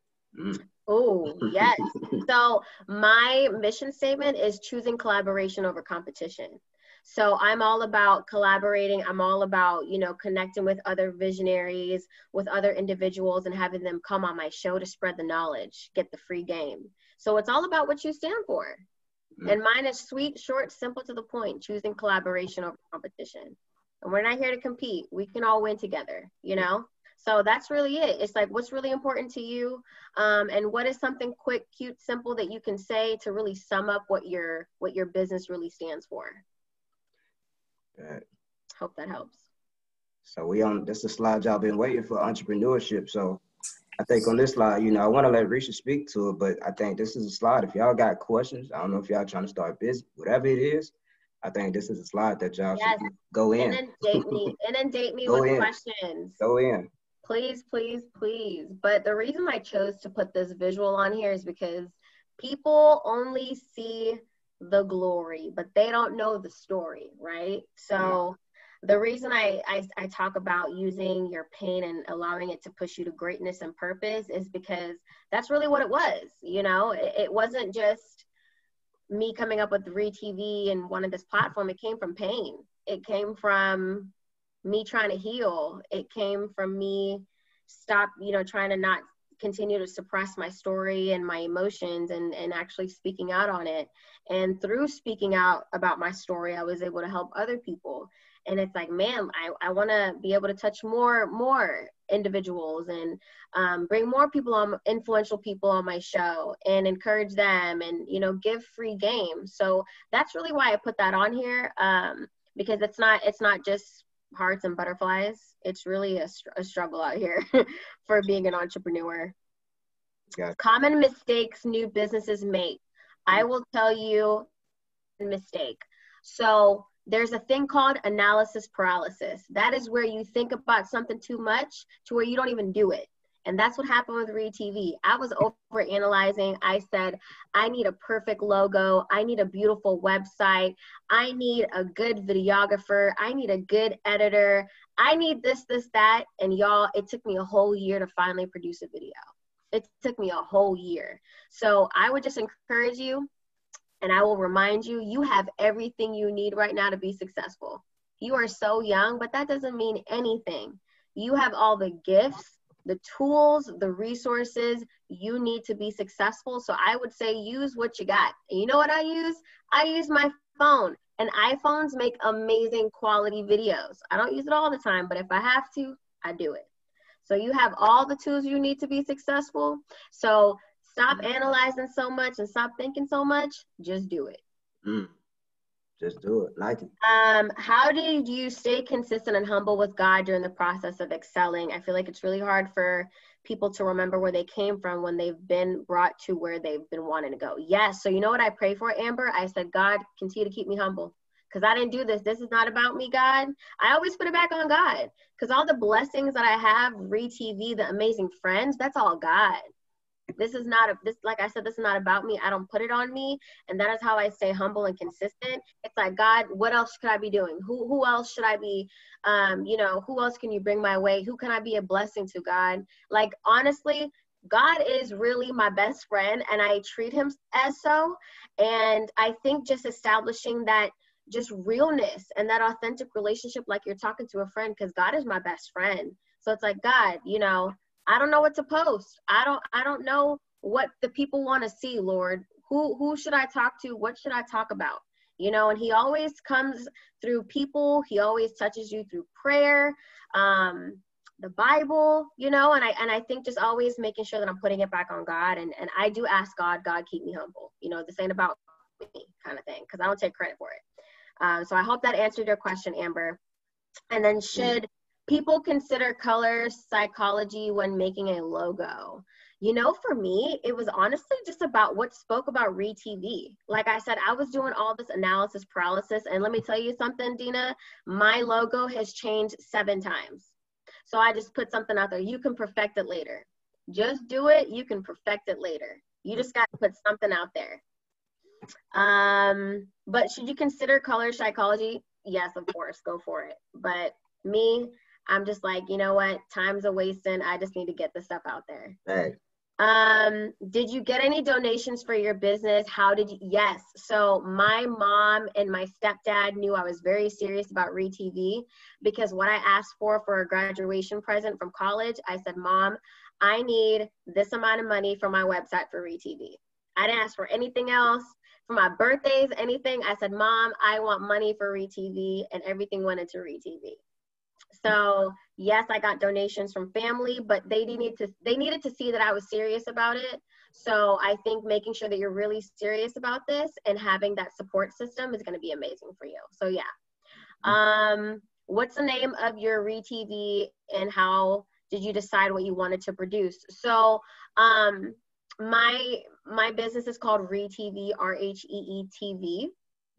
Mm. Oh, yes. So my mission statement is choosing collaboration over competition. So I'm all about collaborating. I'm all about, you know, connecting with other visionaries, with other individuals, and having them come on my show to spread the knowledge, get the free game. So it's all about what you stand for. Mm. And mine is sweet, short, simple, to the point, choosing collaboration over competition. And we're not here to compete. We can all win together, you know? So that's really it. It's like, what's really important to you? Um, and what is something quick, cute, simple that you can say to really sum up what your, what your business really stands for? Right. Hope that helps. So we on, that's the slide y'all been waiting for, entrepreneurship. So I think on this slide, you know, I want to let Risha speak to it, but I think this is a slide. If y'all got questions, I don't know if y'all trying to start business, whatever it is, I think this is a slide that y'all yes. should go in. Inundate me, inundate me go with in. questions. Go in. Please, please, please. But the reason I chose to put this visual on here is because people only see the glory, but they don't know the story, right? So the reason I, I, I talk about using your pain and allowing it to push you to greatness and purpose is because that's really what it was. You know, it, it wasn't just me coming up with reTV and wanting this platform. It came from pain. It came from me trying to heal. It came from me stop, you know, trying to not continue to suppress my story and my emotions and, and actually speaking out on it. And through speaking out about my story, I was able to help other people. And it's like, man, I, I want to be able to touch more, more individuals and um, bring more people on, influential people on my show and encourage them and, you know, give free game. So that's really why I put that on here, um, because it's not, it's not just hearts and butterflies. It's really a, a struggle out here for being an entrepreneur. Yeah. Common mistakes new businesses make. I will tell you a mistake. So there's a thing called analysis paralysis. That is where you think about something too much to where you don't even do it. And that's what happened with reTV. I was over analyzing. I said, I need a perfect logo. I need a beautiful website. I need a good videographer. I need a good editor. I need this, this, that. And y'all, it took me a whole year to finally produce a video. It took me a whole year. So I would just encourage you, and I will remind you, you have everything you need right now to be successful. You are so young, but that doesn't mean anything. You have all the gifts, the tools, the resources you need to be successful. So I would say use what you got. And you know what I use? I use my phone, and iPhones make amazing quality videos. I don't use it all the time, but if I have to, I do it. So you have all the tools you need to be successful. So stop analyzing so much and stop thinking so much. Just do it. Mm. Just do it. Like it. Um, how do you stay consistent and humble with God during the process of excelling? I feel like it's really hard for people to remember where they came from when they've been brought to where they've been wanting to go. Yes. So you know what I pray for, Amber? I said, God, continue to keep me humble. because I didn't do this. This is not about me, God. I always put it back on God, because all the blessings that I have, reTV, the amazing friends, that's all God. This is not, a, this, like I said, this is not about me. I don't put it on me. And that is how I stay humble and consistent. It's like, God, what else could I be doing? Who who else should I be, um, you know, who else can you bring my way? Who can I be a blessing to, God? Like, honestly, God is really my best friend, and I treat him as so. And I think just establishing that just realness and that authentic relationship, like you're talking to a friend, because God is my best friend. So it's like, God, you know, I don't know what to post. I don't, I don't know what the people want to see, Lord. Who, who should I talk to? What should I talk about? You know, and he always comes through people. He always touches you through prayer, um, the Bible, you know, and I, and I think just always making sure that I'm putting it back on God. And, and I do ask God, God, keep me humble. You know, this ain't about me kind of thing, because I don't take credit for it. Um, so I hope that answered your question, Amber. And then, should people consider color psychology when making a logo? You know, for me, it was honestly just about what spoke about reTV. Like I said, I was doing all this analysis paralysis. And let me tell you something, Dina, my logo has changed seven times. So I just put something out there. You can perfect it later. Just do it. You can perfect it later. You just got to put something out there. Um, but should you consider color psychology? Yes, of course, go for it. But me, I'm just like, you know what? Time's a wasting. I just need to get the stuff out there. Hey. Um, did you get any donations for your business? How did you? Yes. So my mom and my stepdad knew I was very serious about reTV, because what I asked for for a graduation present from college, I said, Mom, I need this amount of money for my website for reTV. I didn't ask for anything else. For my birthdays, anything, I said, Mom, I want money for reTV, and everything went into reTV. So yes, I got donations from family, but they needed to they needed to see that I was serious about it. So I think making sure that you're really serious about this and having that support system is going to be amazing for you. So yeah. Um, what's the name of your reTV, and how did you decide what you wanted to produce? So um, my my business is called reTV, R H E E T V.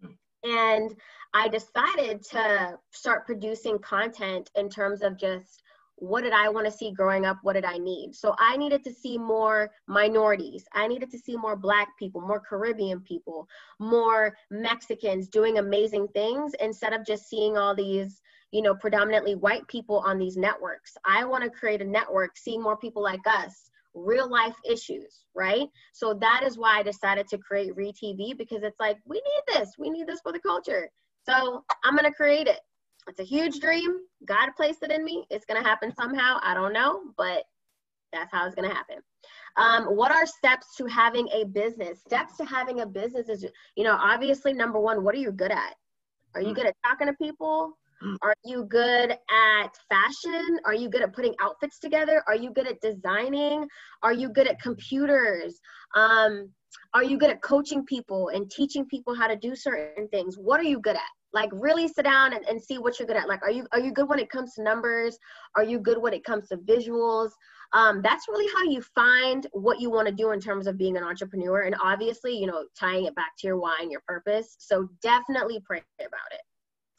And I decided to start producing content in terms of just, what did I want to see growing up? What did I need? So I needed to see more minorities. I needed to see more Black people, more Caribbean people, more Mexicans doing amazing things, instead of just seeing all these, you know, predominantly white people on these networks. I want to create a network, seeing more people like us, real life issues, right? So that is why I decided to create reTV, because it's like, we need this. We need this for the culture. So I'm going to create it. It's a huge dream. God placed it in me. It's going to happen somehow. I don't know, but that's how it's going to happen. Um, what are steps to having a business? Steps to having a business is, you know, obviously, number one, what are you good at? Are you good at talking to people? Are you good at fashion? Are you good at putting outfits together? Are you good at designing? Are you good at computers? Um, are you good at coaching people and teaching people how to do certain things? What are you good at? Like, really sit down and, and see what you're good at. Like, are you are you good when it comes to numbers? Are you good when it comes to visuals? Um, that's really how you find what you want to do in terms of being an entrepreneur. And obviously, you know, tying it back to your why and your purpose. So definitely pray about it.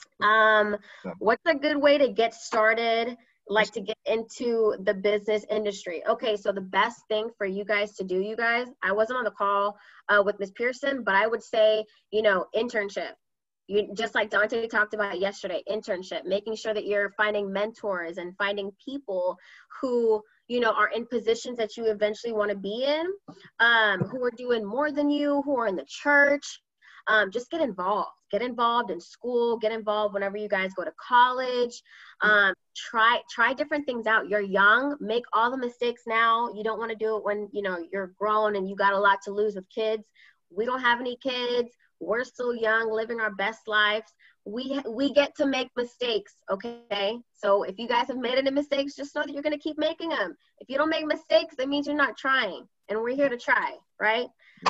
Um, what's a good way to get started, like to get into the business industry? Okay, so the best thing for you guys to do, you guys, I wasn't on the call uh, with Miz Pearson, but I would say, you know, internship. You, just like Dante talked about yesterday, internship, making sure that you're finding mentors and finding people who, you know, are in positions that you eventually want to be in, um, who are doing more than you, who are in the church. Um, just get involved. Get involved in school. Get involved whenever you guys go to college. Um, try try different things out. You're young. Make all the mistakes now. You don't want to do it when, you know, you're grown and you got a lot to lose with kids. We don't have any kids. We're still young, living our best lives. We we get to make mistakes, okay? So if you guys have made any mistakes, just know that you're going to keep making them. If you don't make mistakes, that means you're not trying. And we're here to try, right?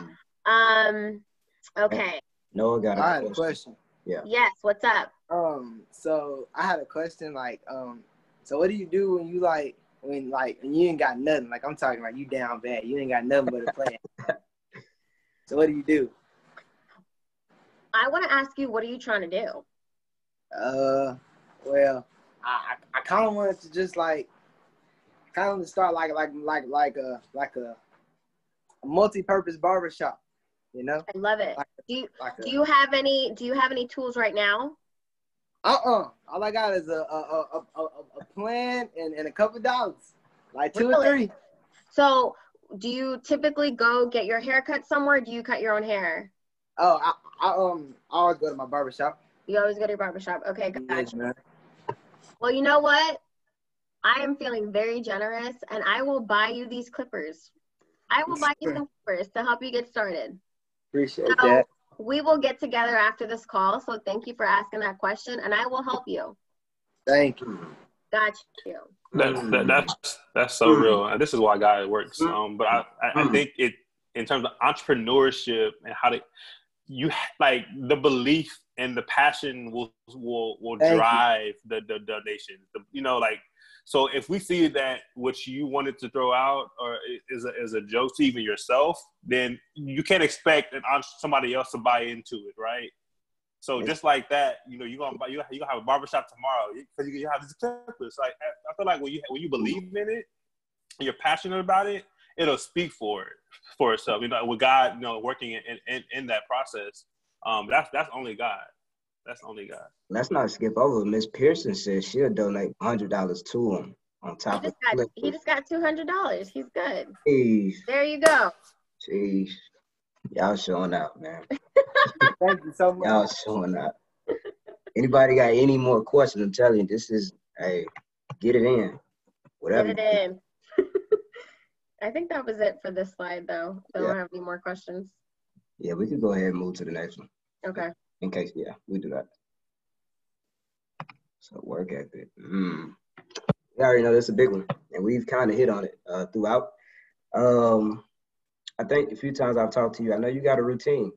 Um, okay. Noah got a I had a question. Yeah. Yes, what's up? Um, so I had a question, like, um, so what do you do when you like when like when you ain't got nothing? Like, I'm talking like you down bad, you ain't got nothing but a plan. So what do you do? I want to ask you, what are you trying to do? Uh, well, I I, I kind of wanted to just like kind of start like like like like a like a, a multi-purpose barbershop, you know. I love it. Like, Do you like a, do you have any do you have any tools right now? Uh-uh. All I got is a a a, a, a plan and, and a couple dollars, like two Really? or three. So, do you typically go get your hair cut somewhere? Or do you cut your own hair? Oh, I, I um I always go to my barbershop. You always go to your barbershop. Okay, Yes, gotcha. man. Well, you know what? I am feeling very generous, and I will buy you these clippers. I will buy you some clippers to help you get started. Appreciate So, that. we will get together after this call. So, thank you for asking that question, and I will help you. Thank you. Got you. That, that that's that's so real, and this is why God works. Um, but I, I, I think it in terms of entrepreneurship and how to you like the belief and the passion will will will Thank drive the, the donations. The, you know, like so if we see that what you wanted to throw out or is a is a joke to even yourself, then you can't expect an somebody else to buy into it, right? So just like that, you know, you're gonna buy, you you gonna have a barbershop tomorrow because you, you have these clippers. Like I feel like when you when you believe in it, and you're passionate about it, it'll speak for it for itself. You know, with God, you know, working in in, in that process, um, that's that's only God. That's only God. Let's not skip over. Miss Pearson says she'll donate one hundred dollars to him on He top just of got the he just got two hundred dollars. He's good. Jeez, There you go. jeez, y'all showing out, man. Thank you so much. Y'all showing out. Anybody got any more questions? I'm telling you, this is, hey, get it in. Whatever. Get it in. I think that was it for this slide, though. I don't Yeah. have any more questions. Yeah, we could go ahead and move to the next one. Okay. In case, yeah, we do that. So work ethic. Mm. You already know that's a big one, and we've kind of hit on it uh, throughout. Um, I think a few times I've talked to you, I know you got a routine.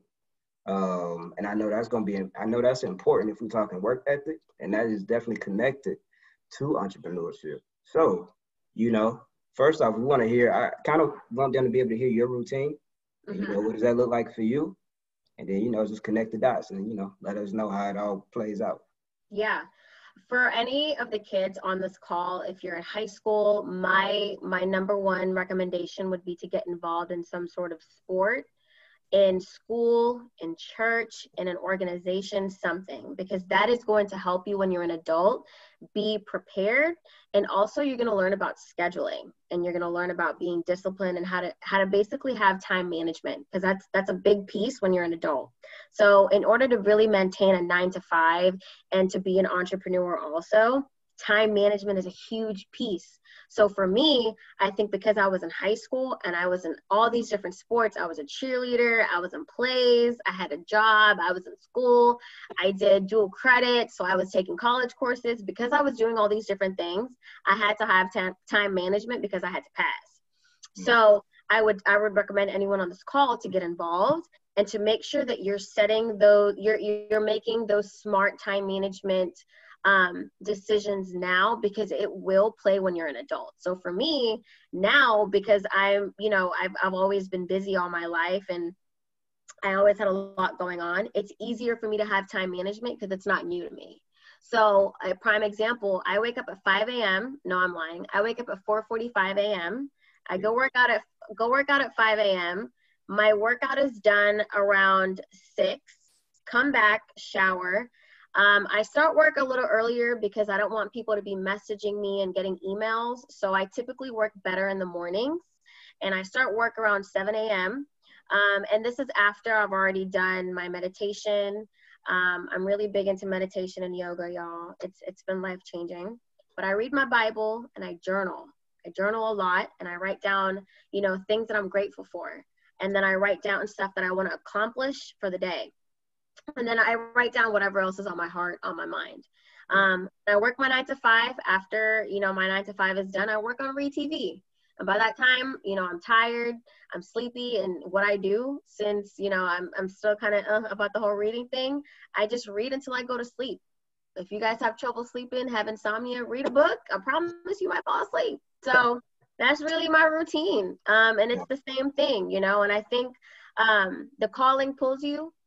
Um, and I know that's going to be, I know that's important if we're talking work ethic, and that is definitely connected to entrepreneurship. So, you know, first off, we want to hear, I kind of want them to be able to hear your routine. And, you know, what does that look like for you? And then, you know, just connect the dots and, you know, let us know how it all plays out. Yeah. For any of the kids on this call, if you're in high school, my my number one recommendation would be to get involved in some sort of sport. In school, in church, in an organization, something, because that is going to help you when you're an adult be prepared. And also you're going to learn about scheduling, and you're going to learn about being disciplined and how to how to basically have time management, because that's that's a big piece when you're an adult. So in order to really maintain a nine to five and to be an entrepreneur also, time management is a huge piece. So for me, I think because I was in high school and I was in all these different sports, I was a cheerleader, I was in plays, I had a job, I was in school, I did dual credit, so I was taking college courses. Because I was doing all these different things, I had to have time time management because I had to pass. So I would I would recommend anyone on this call to get involved and to make sure that you're setting those, you're you're making those smart time management um, decisions now, because it will play when you're an adult. So for me now, because I'm, you know, I've, I've always been busy all my life and I always had a lot going on, it's easier for me to have time management because it's not new to me. So a prime example, I wake up at five a.m. No, I'm lying. I wake up at four forty-five a.m. I go work out at, go work out at five a.m. My workout is done around six, come back, shower. Um, I start work a little earlier because I don't want people to be messaging me and getting emails. So I typically work better in the mornings, and I start work around seven a.m. Um, and this is after I've already done my meditation. Um, I'm really big into meditation and yoga, y'all. It's It's been life-changing. But I read my Bible and I journal. I journal a lot, and I write down, you know, things that I'm grateful for. And then I write down stuff that I want to accomplish for the day. And then I write down whatever else is on my heart, on my mind. Um, I work my nine to five. After, you know, my nine to five is done, I work on reTV. And by that time, you know, I'm tired, I'm sleepy. And what I do, since, you know, I'm, I'm still kind of uh, about the whole reading thing, I just read until I go to sleep. If you guys have trouble sleeping, have insomnia, read a book. I promise you might fall asleep. So that's really my routine. Um, and it's the same thing, you know, and I think um, the calling pulls you.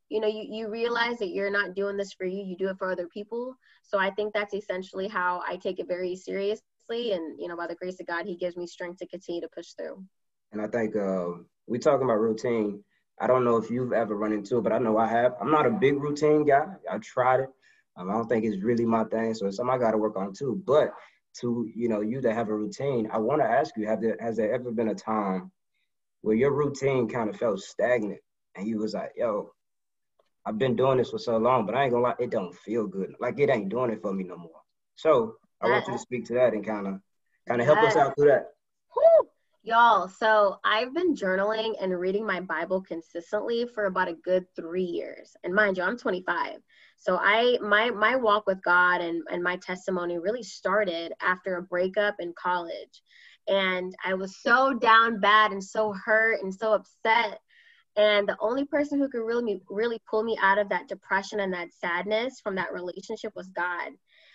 You know, you, you realize that you're not doing this for you, you do it for other people. So I think that's essentially how I take it very seriously. And, you know, by the grace of God, he gives me strength to continue to push through. And I think uh, we talking about routine. I don't know if you've ever run into it, but I know I have. I'm not a big routine guy. I tried it. Um, I don't think it's really my thing. So it's something I got to work on too. But to, you know, you to have a routine, I want to ask you, have there, has there ever been a time where your routine kind of felt stagnant and you was like, yo, I've been doing this for so long, but I ain't gonna lie, it don't feel good. Like it ain't doing it for me no more. So I want you to speak to that and kind of kind of help us out through that. Woo! Y'all, so I've been journaling and reading my Bible consistently for about a good three years. And mind you, I'm twenty-five. So I my my walk with God and, and my testimony really started after a breakup in college. And I was so down bad and so hurt and so upset. And the only person who could really, really pull me out of that depression and that sadness from that relationship was God.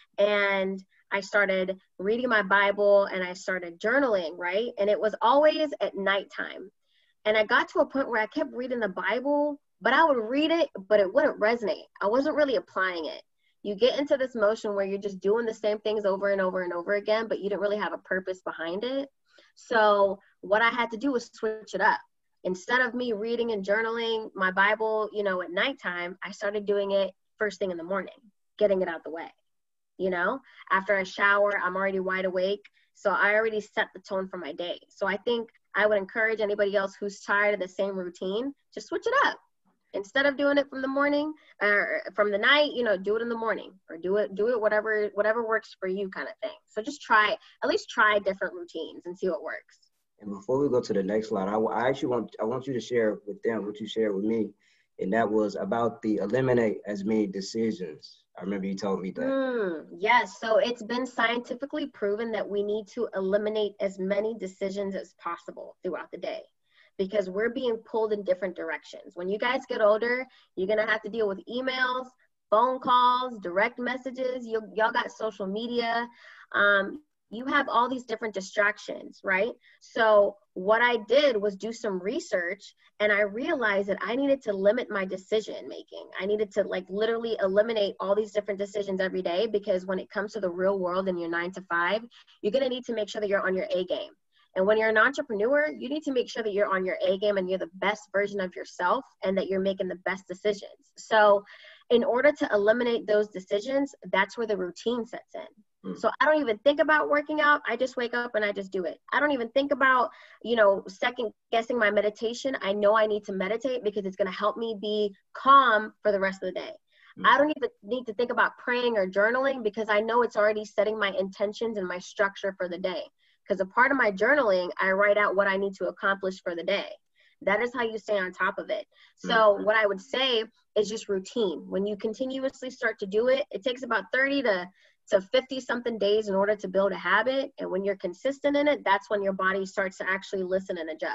And I started reading my Bible and I started journaling, right? And it was always at nighttime. And I got to a point where I kept reading the Bible, but I would read it, but it wouldn't resonate. I wasn't really applying it. You get into this motion where you're just doing the same things over and over and over again, but you don't really have a purpose behind it. So what I had to do was switch it up. Instead of me reading and journaling my Bible, you know, at nighttime, I started doing it first thing in the morning, getting it out the way. You know, after I shower, I'm already wide awake. So I already set the tone for my day. So I think I would encourage anybody else who's tired of the same routine, just switch it up. Instead of doing it from the morning or from the night, you know, do it in the morning or do it, do it whatever, whatever works for you kind of thing. So just try, at least try different routines and see what works. And before we go to the next slide, I, I actually want I want you to share with them what you shared with me, and that was about the eliminate as many decisions. I remember you told me that. Mm, yes, so it's been scientifically proven that we need to eliminate as many decisions as possible throughout the day because we're being pulled in different directions. When you guys get older, you're gonna have to deal with emails, phone calls, direct messages. You, y'all got social media. Um, you have all these different distractions, right? So what I did was do some research and I realized that I needed to limit my decision making. I needed to like literally eliminate all these different decisions every day because when it comes to the real world and your nine to five, you're gonna need to make sure that you're on your A game. And when you're an entrepreneur, you need to make sure that you're on your A game and you're the best version of yourself and that you're making the best decisions. So in order to eliminate those decisions, that's where the routine sets in. So I don't even think about working out. I just wake up and I just do it. I don't even think about, you know, second guessing my meditation. I know I need to meditate because it's going to help me be calm for the rest of the day. Mm-hmm. I don't even need to think about praying or journaling because I know it's already setting my intentions and my structure for the day. Because a part of my journaling, I write out what I need to accomplish for the day. That is how you stay on top of it. So mm-hmm. what I would say is just routine. When you continuously start to do it, it takes about thirty to to fifty something days in order to build a habit. And when you're consistent in it, that's when your body starts to actually listen and adjust.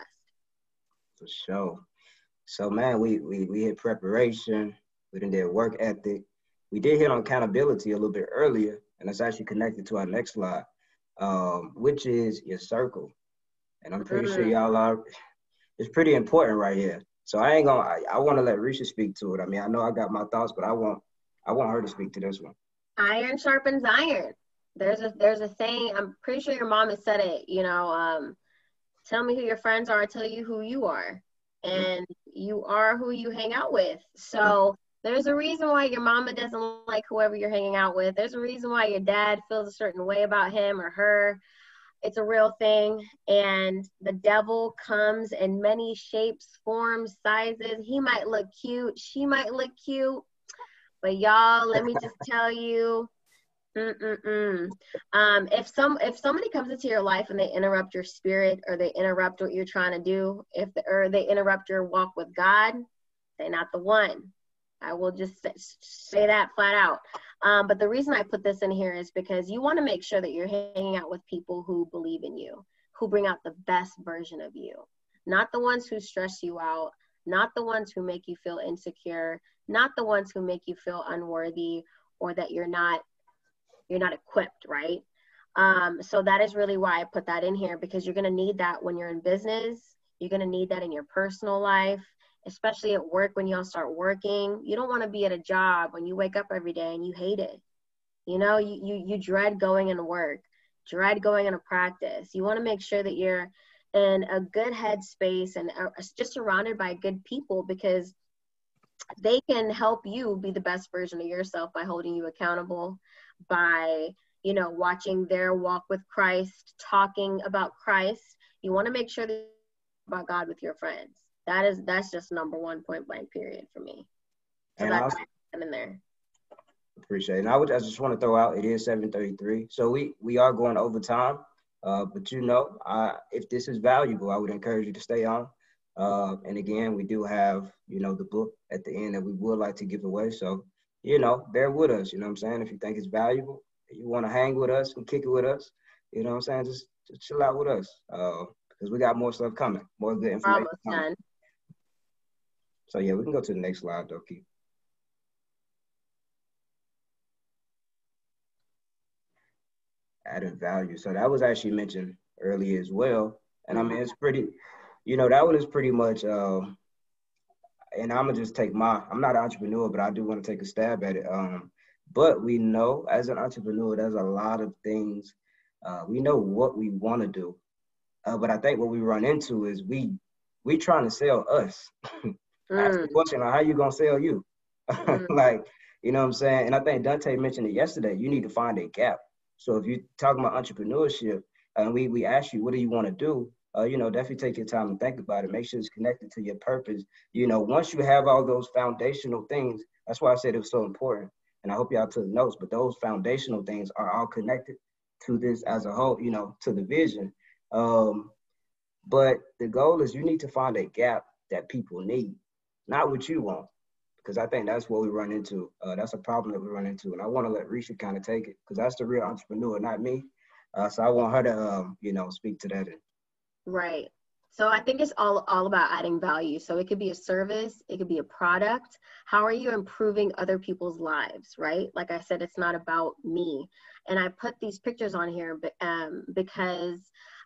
For sure. So man, we we, we hit preparation, we did work ethic. We did hit on accountability a little bit earlier, and it's actually connected to our next slide, um, which is your circle. And I'm pretty mm. sure y'all are, it's pretty important right here. So I ain't gonna, I, I wanna let Risha speak to it. I mean, I know I got my thoughts, but I want, I want her to speak to this one. Iron sharpens iron. There's a there's a saying, I'm pretty sure your mom has said it, you know, um, tell me who your friends are, I'll tell you who you are. And you are who you hang out with. So there's a reason why your mama doesn't like whoever you're hanging out with. There's a reason why your dad feels a certain way about him or her. It's a real thing. And the devil comes in many shapes, forms, sizes. He might look cute. She might look cute. But y'all, let me just tell you, mm-mm-mm. Um, if some if somebody comes into your life and they interrupt your spirit or they interrupt what you're trying to do, if the, or they interrupt your walk with God, they're not the one. I will just say, say that flat out. Um, but the reason I put this in here is because you want to make sure that you're hanging out with people who believe in you, who bring out the best version of you, not the ones who stress you out, not the ones who make you feel insecure, not the ones who make you feel unworthy or that you're not you're not equipped, right? Um, so that is really why I put that in here, because you're going to need that when you're in business. You're going to need that in your personal life. especially at work when y'all start working. You don't want to be at a job when you wake up every day and you hate it. You know, you, you, you dread going into work, dread going into practice. You want to make sure that you're in a good headspace and uh, just surrounded by good people, because they can help you be the best version of yourself by holding you accountable, by, you know, watching their walk with Christ, talking about Christ. You want to make sure that you're about God with your friends. That is, that's just number one, point blank period for me. So And that's I I'm in there. appreciate it. And I would I just want to throw out, it is seven thirty-three. So we we are going overtime. Uh, but you know, I, if this is valuable, I would encourage you to stay on. Uh, and again, we do have, you know, the book at the end that we would like to give away. So, you know, bear with us. You know what I'm saying? If you think it's valuable, you want to hang with us and kick it with us, you know what I'm saying? Just, just chill out with us, uh, because we got more stuff coming, more good We're information almost coming. done. So yeah, we can go to the next slide, though, Keith. Added value. So that was actually mentioned earlier as well. And I mean, it's pretty, you know, that one is pretty much, uh, and I'm gonna just take my, I'm not an entrepreneur, but I do want to take a stab at it. Um, but we know as an entrepreneur, there's a lot of things, uh, we know what we want to do. Uh, but I think what we run into is we, we trying to sell us. Ask the Mm, question, like, how you gonna sell you? mm, Like, you know what I'm saying? And I think Dante mentioned it yesterday. You need to find a gap. So if you're talking about entrepreneurship, and we we ask you, what do you want to do? Uh, you know, definitely take your time and think about it. Make sure it's connected to your purpose. You know, once you have all those foundational things, that's why I said it was so important. And I hope y'all took notes, but those foundational things are all connected to this as a whole, you know, to the vision. Um, but the goal is you need to find a gap that people need, not what you want, because I think that's what we run into. Uh, that's a problem that we run into. And I want to let Risha kind of take it, because that's the real entrepreneur, not me. Uh, so I want her to, um, you know, speak to that. right. So I think it's all, all about adding value. So it could be a service, it could be a product. How are you improving other people's lives, right? Like I said, it's not about me. And I put these pictures on here um, because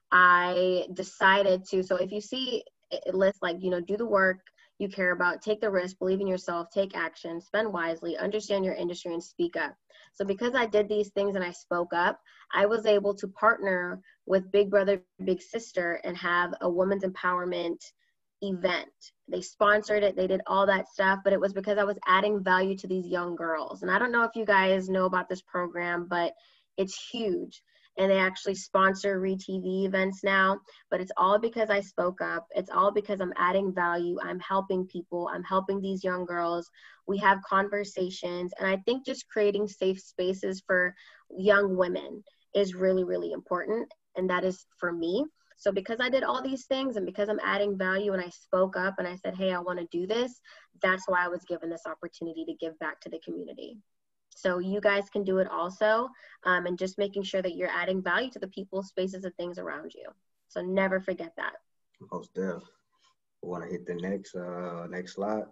I decided to, so if you see it lists like, you know, do the work you care about, take the risk, believe in yourself, take action, spend wisely, understand your industry, and speak up. So because I did these things and I spoke up, I was able to partner with Big Brother, Big Sister and have a women's empowerment event. They sponsored it, they did all that stuff, but it was because I was adding value to these young girls. And I don't know if you guys know about this program, but it's huge. And they actually sponsor reTV events now, but it's all because I spoke up. It's all because I'm adding value. I'm helping people. I'm helping these young girls. We have conversations. And I think just creating safe spaces for young women is really, really important. And that is for me. So because I did all these things and because I'm adding value and I spoke up and I said, hey, I want to do this, that's why I was given this opportunity to give back to the community. So you guys can do it also, um, and just making sure that you're adding value to the people, spaces, and things around you. So never forget that. Most definitely. We want to hit the next uh, next slide.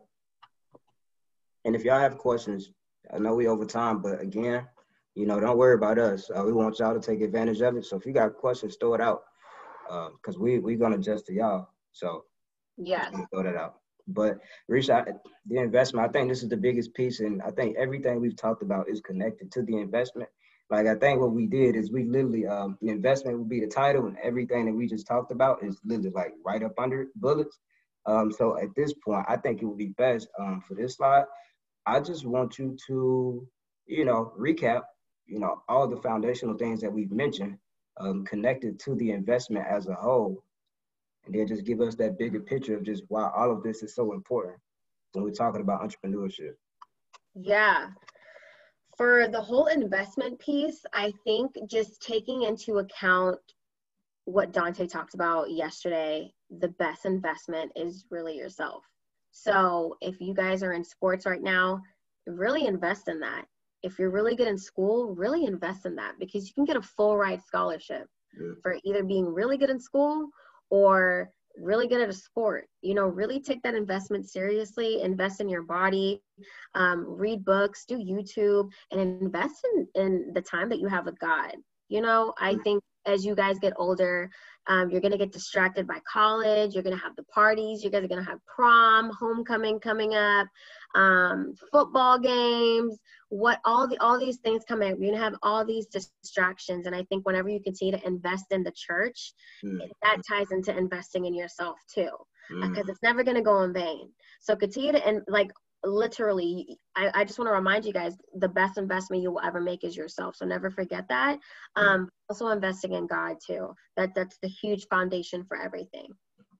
And if y'all have questions, I know we over time, but again, you know, don't worry about us. Uh, we want y'all to take advantage of it. So if you got questions, throw it out, because uh, we we're gonna adjust to y'all. So yes, throw that out. But Risha, the investment, I think this is the biggest piece, and I think everything we've talked about is connected to the investment. Like, I think what we did is we literally, um, the investment would be the title, and everything that we just talked about is literally like right up under it, bullets. Um, so at this point, I think it would be best um, for this slide. I just want you to, you know, recap, you know, all the foundational things that we've mentioned um, connected to the investment as a whole. And then just give us that bigger picture of just why all of this is so important when we're talking about entrepreneurship. Yeah. For the whole investment piece, I think just taking into account what Dante talked about yesterday, the best investment is really yourself. So if you guys are in sports right now, really invest in that. If you're really good in school, really invest in that, because you can get a full ride scholarship yeah. for either being really good in school or really good at a sport. You know, really take that investment seriously, invest in your body, um, read books, do YouTube, and invest in, in the time that you have with God. You know, I think as you guys get older, um, you're going to get distracted by college. You're going to have the parties. You guys are going to have prom, homecoming coming up, um, football games, what all the all these things coming up. You're going to have all these distractions. And I think whenever you continue to invest in the church, mm. that ties into investing in yourself too, because mm. it's never going to go in vain. So continue to, and like, literally, I, I just want to remind you guys, the best investment you will ever make is yourself. So never forget that. Um, also investing in God too. That that's the huge foundation for everything.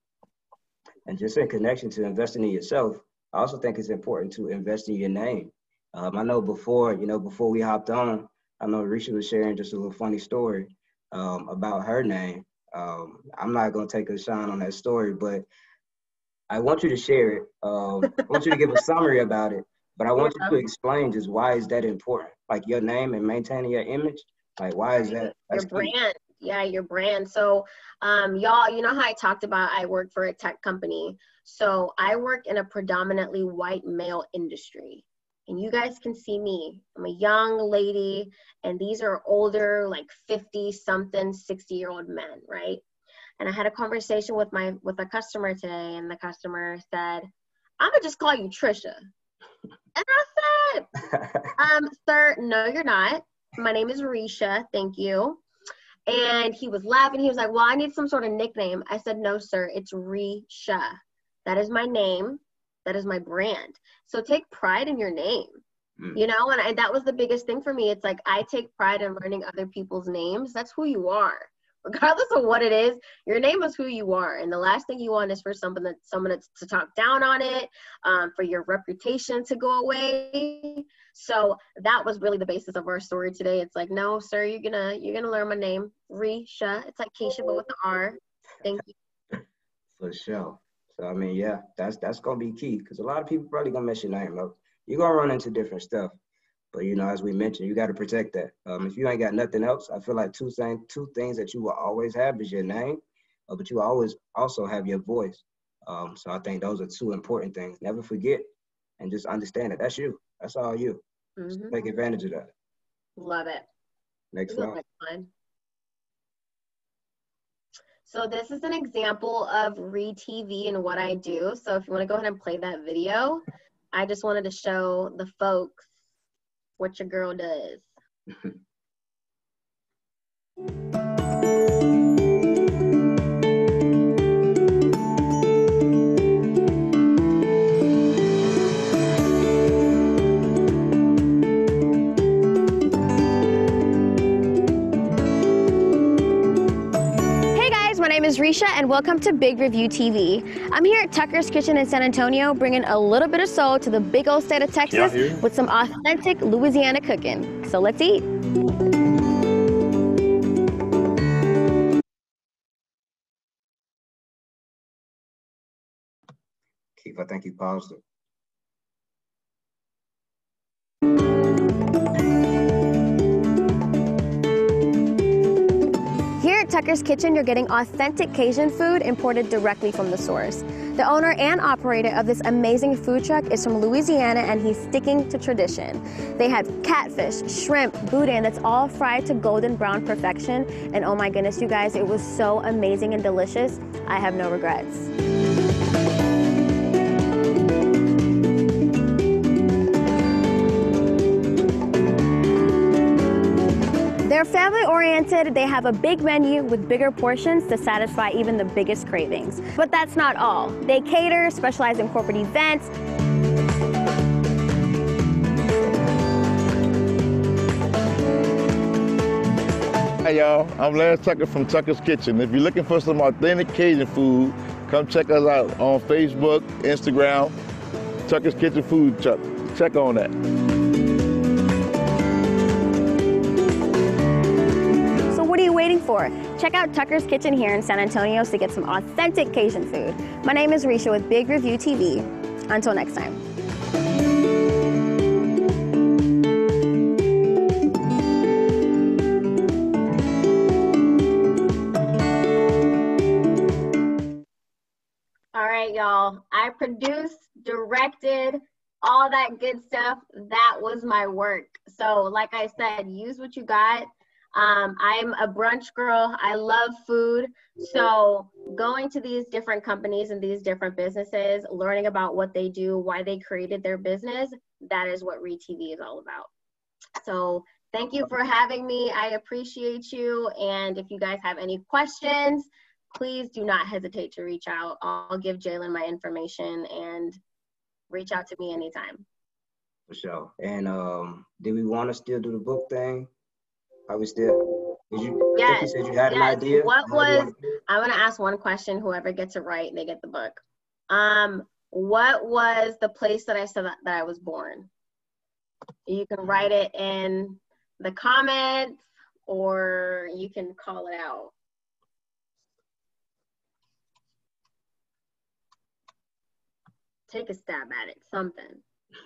And just in connection to investing in yourself, I also think it's important to invest in your name. Um, I know before, you know, before we hopped on, I know Risha was sharing just a little funny story um, about her name. Um, I'm not going to take a shine on that story, but I want you to share it. Um, I want you to give a summary about it, but I want yeah. you to explain just why is that important? Like your name and maintaining your image. Like why is that? Your brand. Key. Yeah, your brand. So um, y'all, you know how I talked about I work for a tech company. So I work in a predominantly white male industry. And you guys can see me. I'm a young lady, and these are older, like fifty something, sixty year old men, right? And I had a conversation with my with a customer today, and the customer said, "I'm gonna just call you Trisha." And I said, um, "Sir, no, you're not. My name is Risha. Thank you." And he was laughing. He was like, "Well, I need some sort of nickname." I said, "No, sir. It's Risha. That is my name. That is my brand. So take pride in your name." Mm. You know, and I, that was the biggest thing for me. It's like I take pride in learning other people's names. That's who you are. Regardless of what it is, your name is who you are. And the last thing you want is for someone that someone to talk down on it, um, for your reputation to go away. So that was really the basis of our story today. It's like, no, sir, you're gonna you're gonna learn my name, Risha. It's like Keisha, but with the R. Thank you. For sure. So I mean, yeah, that's that's gonna be key because a lot of people probably gonna mess your name up. You're gonna run into different stuff. But, you know, as we mentioned, you got to protect that. Um, if you ain't got nothing else, I feel like two, thing, two things that you will always have is your name, uh, but you always also have your voice. Um, so I think those are two important things. Never forget and just understand that that's you. That's all you. Mm-hmm. Take advantage of that. Love it. Next one. So this is an example of reTV and what I do. So if you want to go ahead and play that video, I just wanted to show the folks what your girl does. My name is Risha and welcome to Big Review T V. I'm here at Tucker's Kitchen in San Antonio bringing a little bit of soul to the big old state of Texas with some authentic Louisiana cooking. So let's eat. Keith, I think you paused it. Here at Tucker's Kitchen, you're getting authentic Cajun food imported directly from the source. The owner and operator of this amazing food truck is from Louisiana, and he's sticking to tradition. They had catfish, shrimp, boudin, that's all fried to golden brown perfection. And oh my goodness, you guys, it was so amazing and delicious. I have no regrets. They're family-oriented. They have a big menu with bigger portions to satisfy even the biggest cravings. But that's not all. They cater, specialize in corporate events. Hey y'all, I'm Lance Tucker from Tucker's Kitchen. If you're looking for some authentic Cajun food, come check us out on Facebook, Instagram, Tucker's Kitchen Food Truck. Check on that. What are you waiting for? Check out Tucker's Kitchen here in San Antonio to get some authentic Cajun food. My name is Risha with Big Review T V. Until next time. All right, y'all. I produced, directed, all that good stuff. That was my work. So like I said, use what you got. Um, I'm a brunch girl. I love food. So going to these different companies and these different businesses, learning about what they do, why they created their business, that is what reTV is all about. So thank you for having me. I appreciate you. And if you guys have any questions, please do not hesitate to reach out. I'll give Jalen my information and reach out to me anytime. For sure. And um, do we want to still do the book thing? Are we still? Did you? I think you Yes, said you had an yes. idea. What How do you was, want to do it? I'm gonna ask one question, whoever gets it right, they get the book. Um, what was the place that I said that, that I was born? You can write it in the comments or you can call it out. Take a stab at it, something.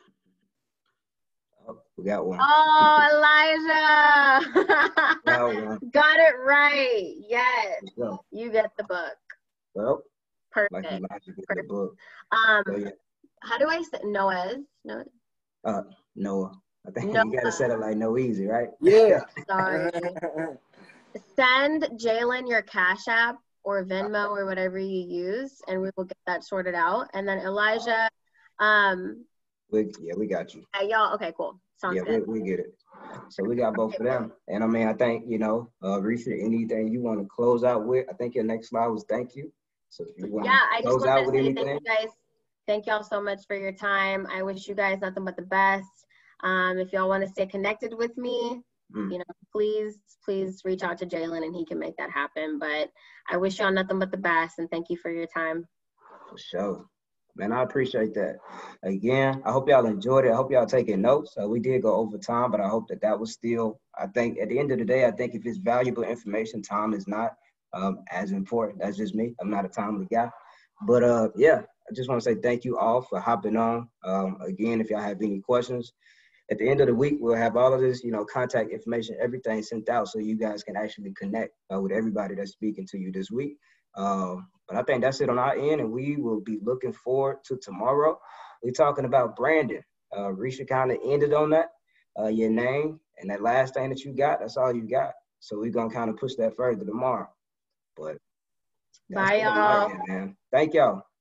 Oh, we got one. Oh, Elijah! Got one. Got it right. Yes. Let's go. You get the book. Well, Perfect. like Elijah get the Perfect. book. Um, So, yeah. how do I say Noah's? No. Uh, Noah. I think Noah. you gotta set it like no easy, right? Yeah. Sorry. Send Jalen your Cash App or Venmo or whatever you use, and we will get that sorted out. And then Elijah, um, We, yeah, we got you. uh, y'all, okay, cool. Sounds Yeah, good. we, we get it. So we got both of them. And I mean, I think, you know, uh, Risha, anything you want to close out with? I think your next slide was thank you. So if you want Yeah, I to just close out wanted to with say anything. thank you guys. Thank y'all so much for your time. I wish you guys nothing but the best. Um, if y'all want to stay connected with me, Mm. you know, please, please reach out to Jalen and he can make that happen. But I wish y'all nothing but the best and thank you for your time. For sure. Man, I appreciate that. Again, I hope y'all enjoyed it. I hope y'all taking notes. Uh, we did go over time, but I hope that that was still, I think at the end of the day, I think if it's valuable information, time is not um, as important. That's just me. I'm not a timely guy. But uh, yeah, I just want to say thank you all for hopping on. Um, again, if y'all have any questions, at the end of the week, we'll have all of this, you know, contact information, everything sent out so you guys can actually connect uh, with everybody that's speaking to you this week. Um, but I think that's it on our end, and we will be looking forward to tomorrow. We're talking about branding. Uh, Risha kind of ended on that, uh, your name, and that last thing that you got, that's all you got. So we're going to kind of push that further tomorrow. But that's Bye, it on our y'all. end, man. Thank y'all.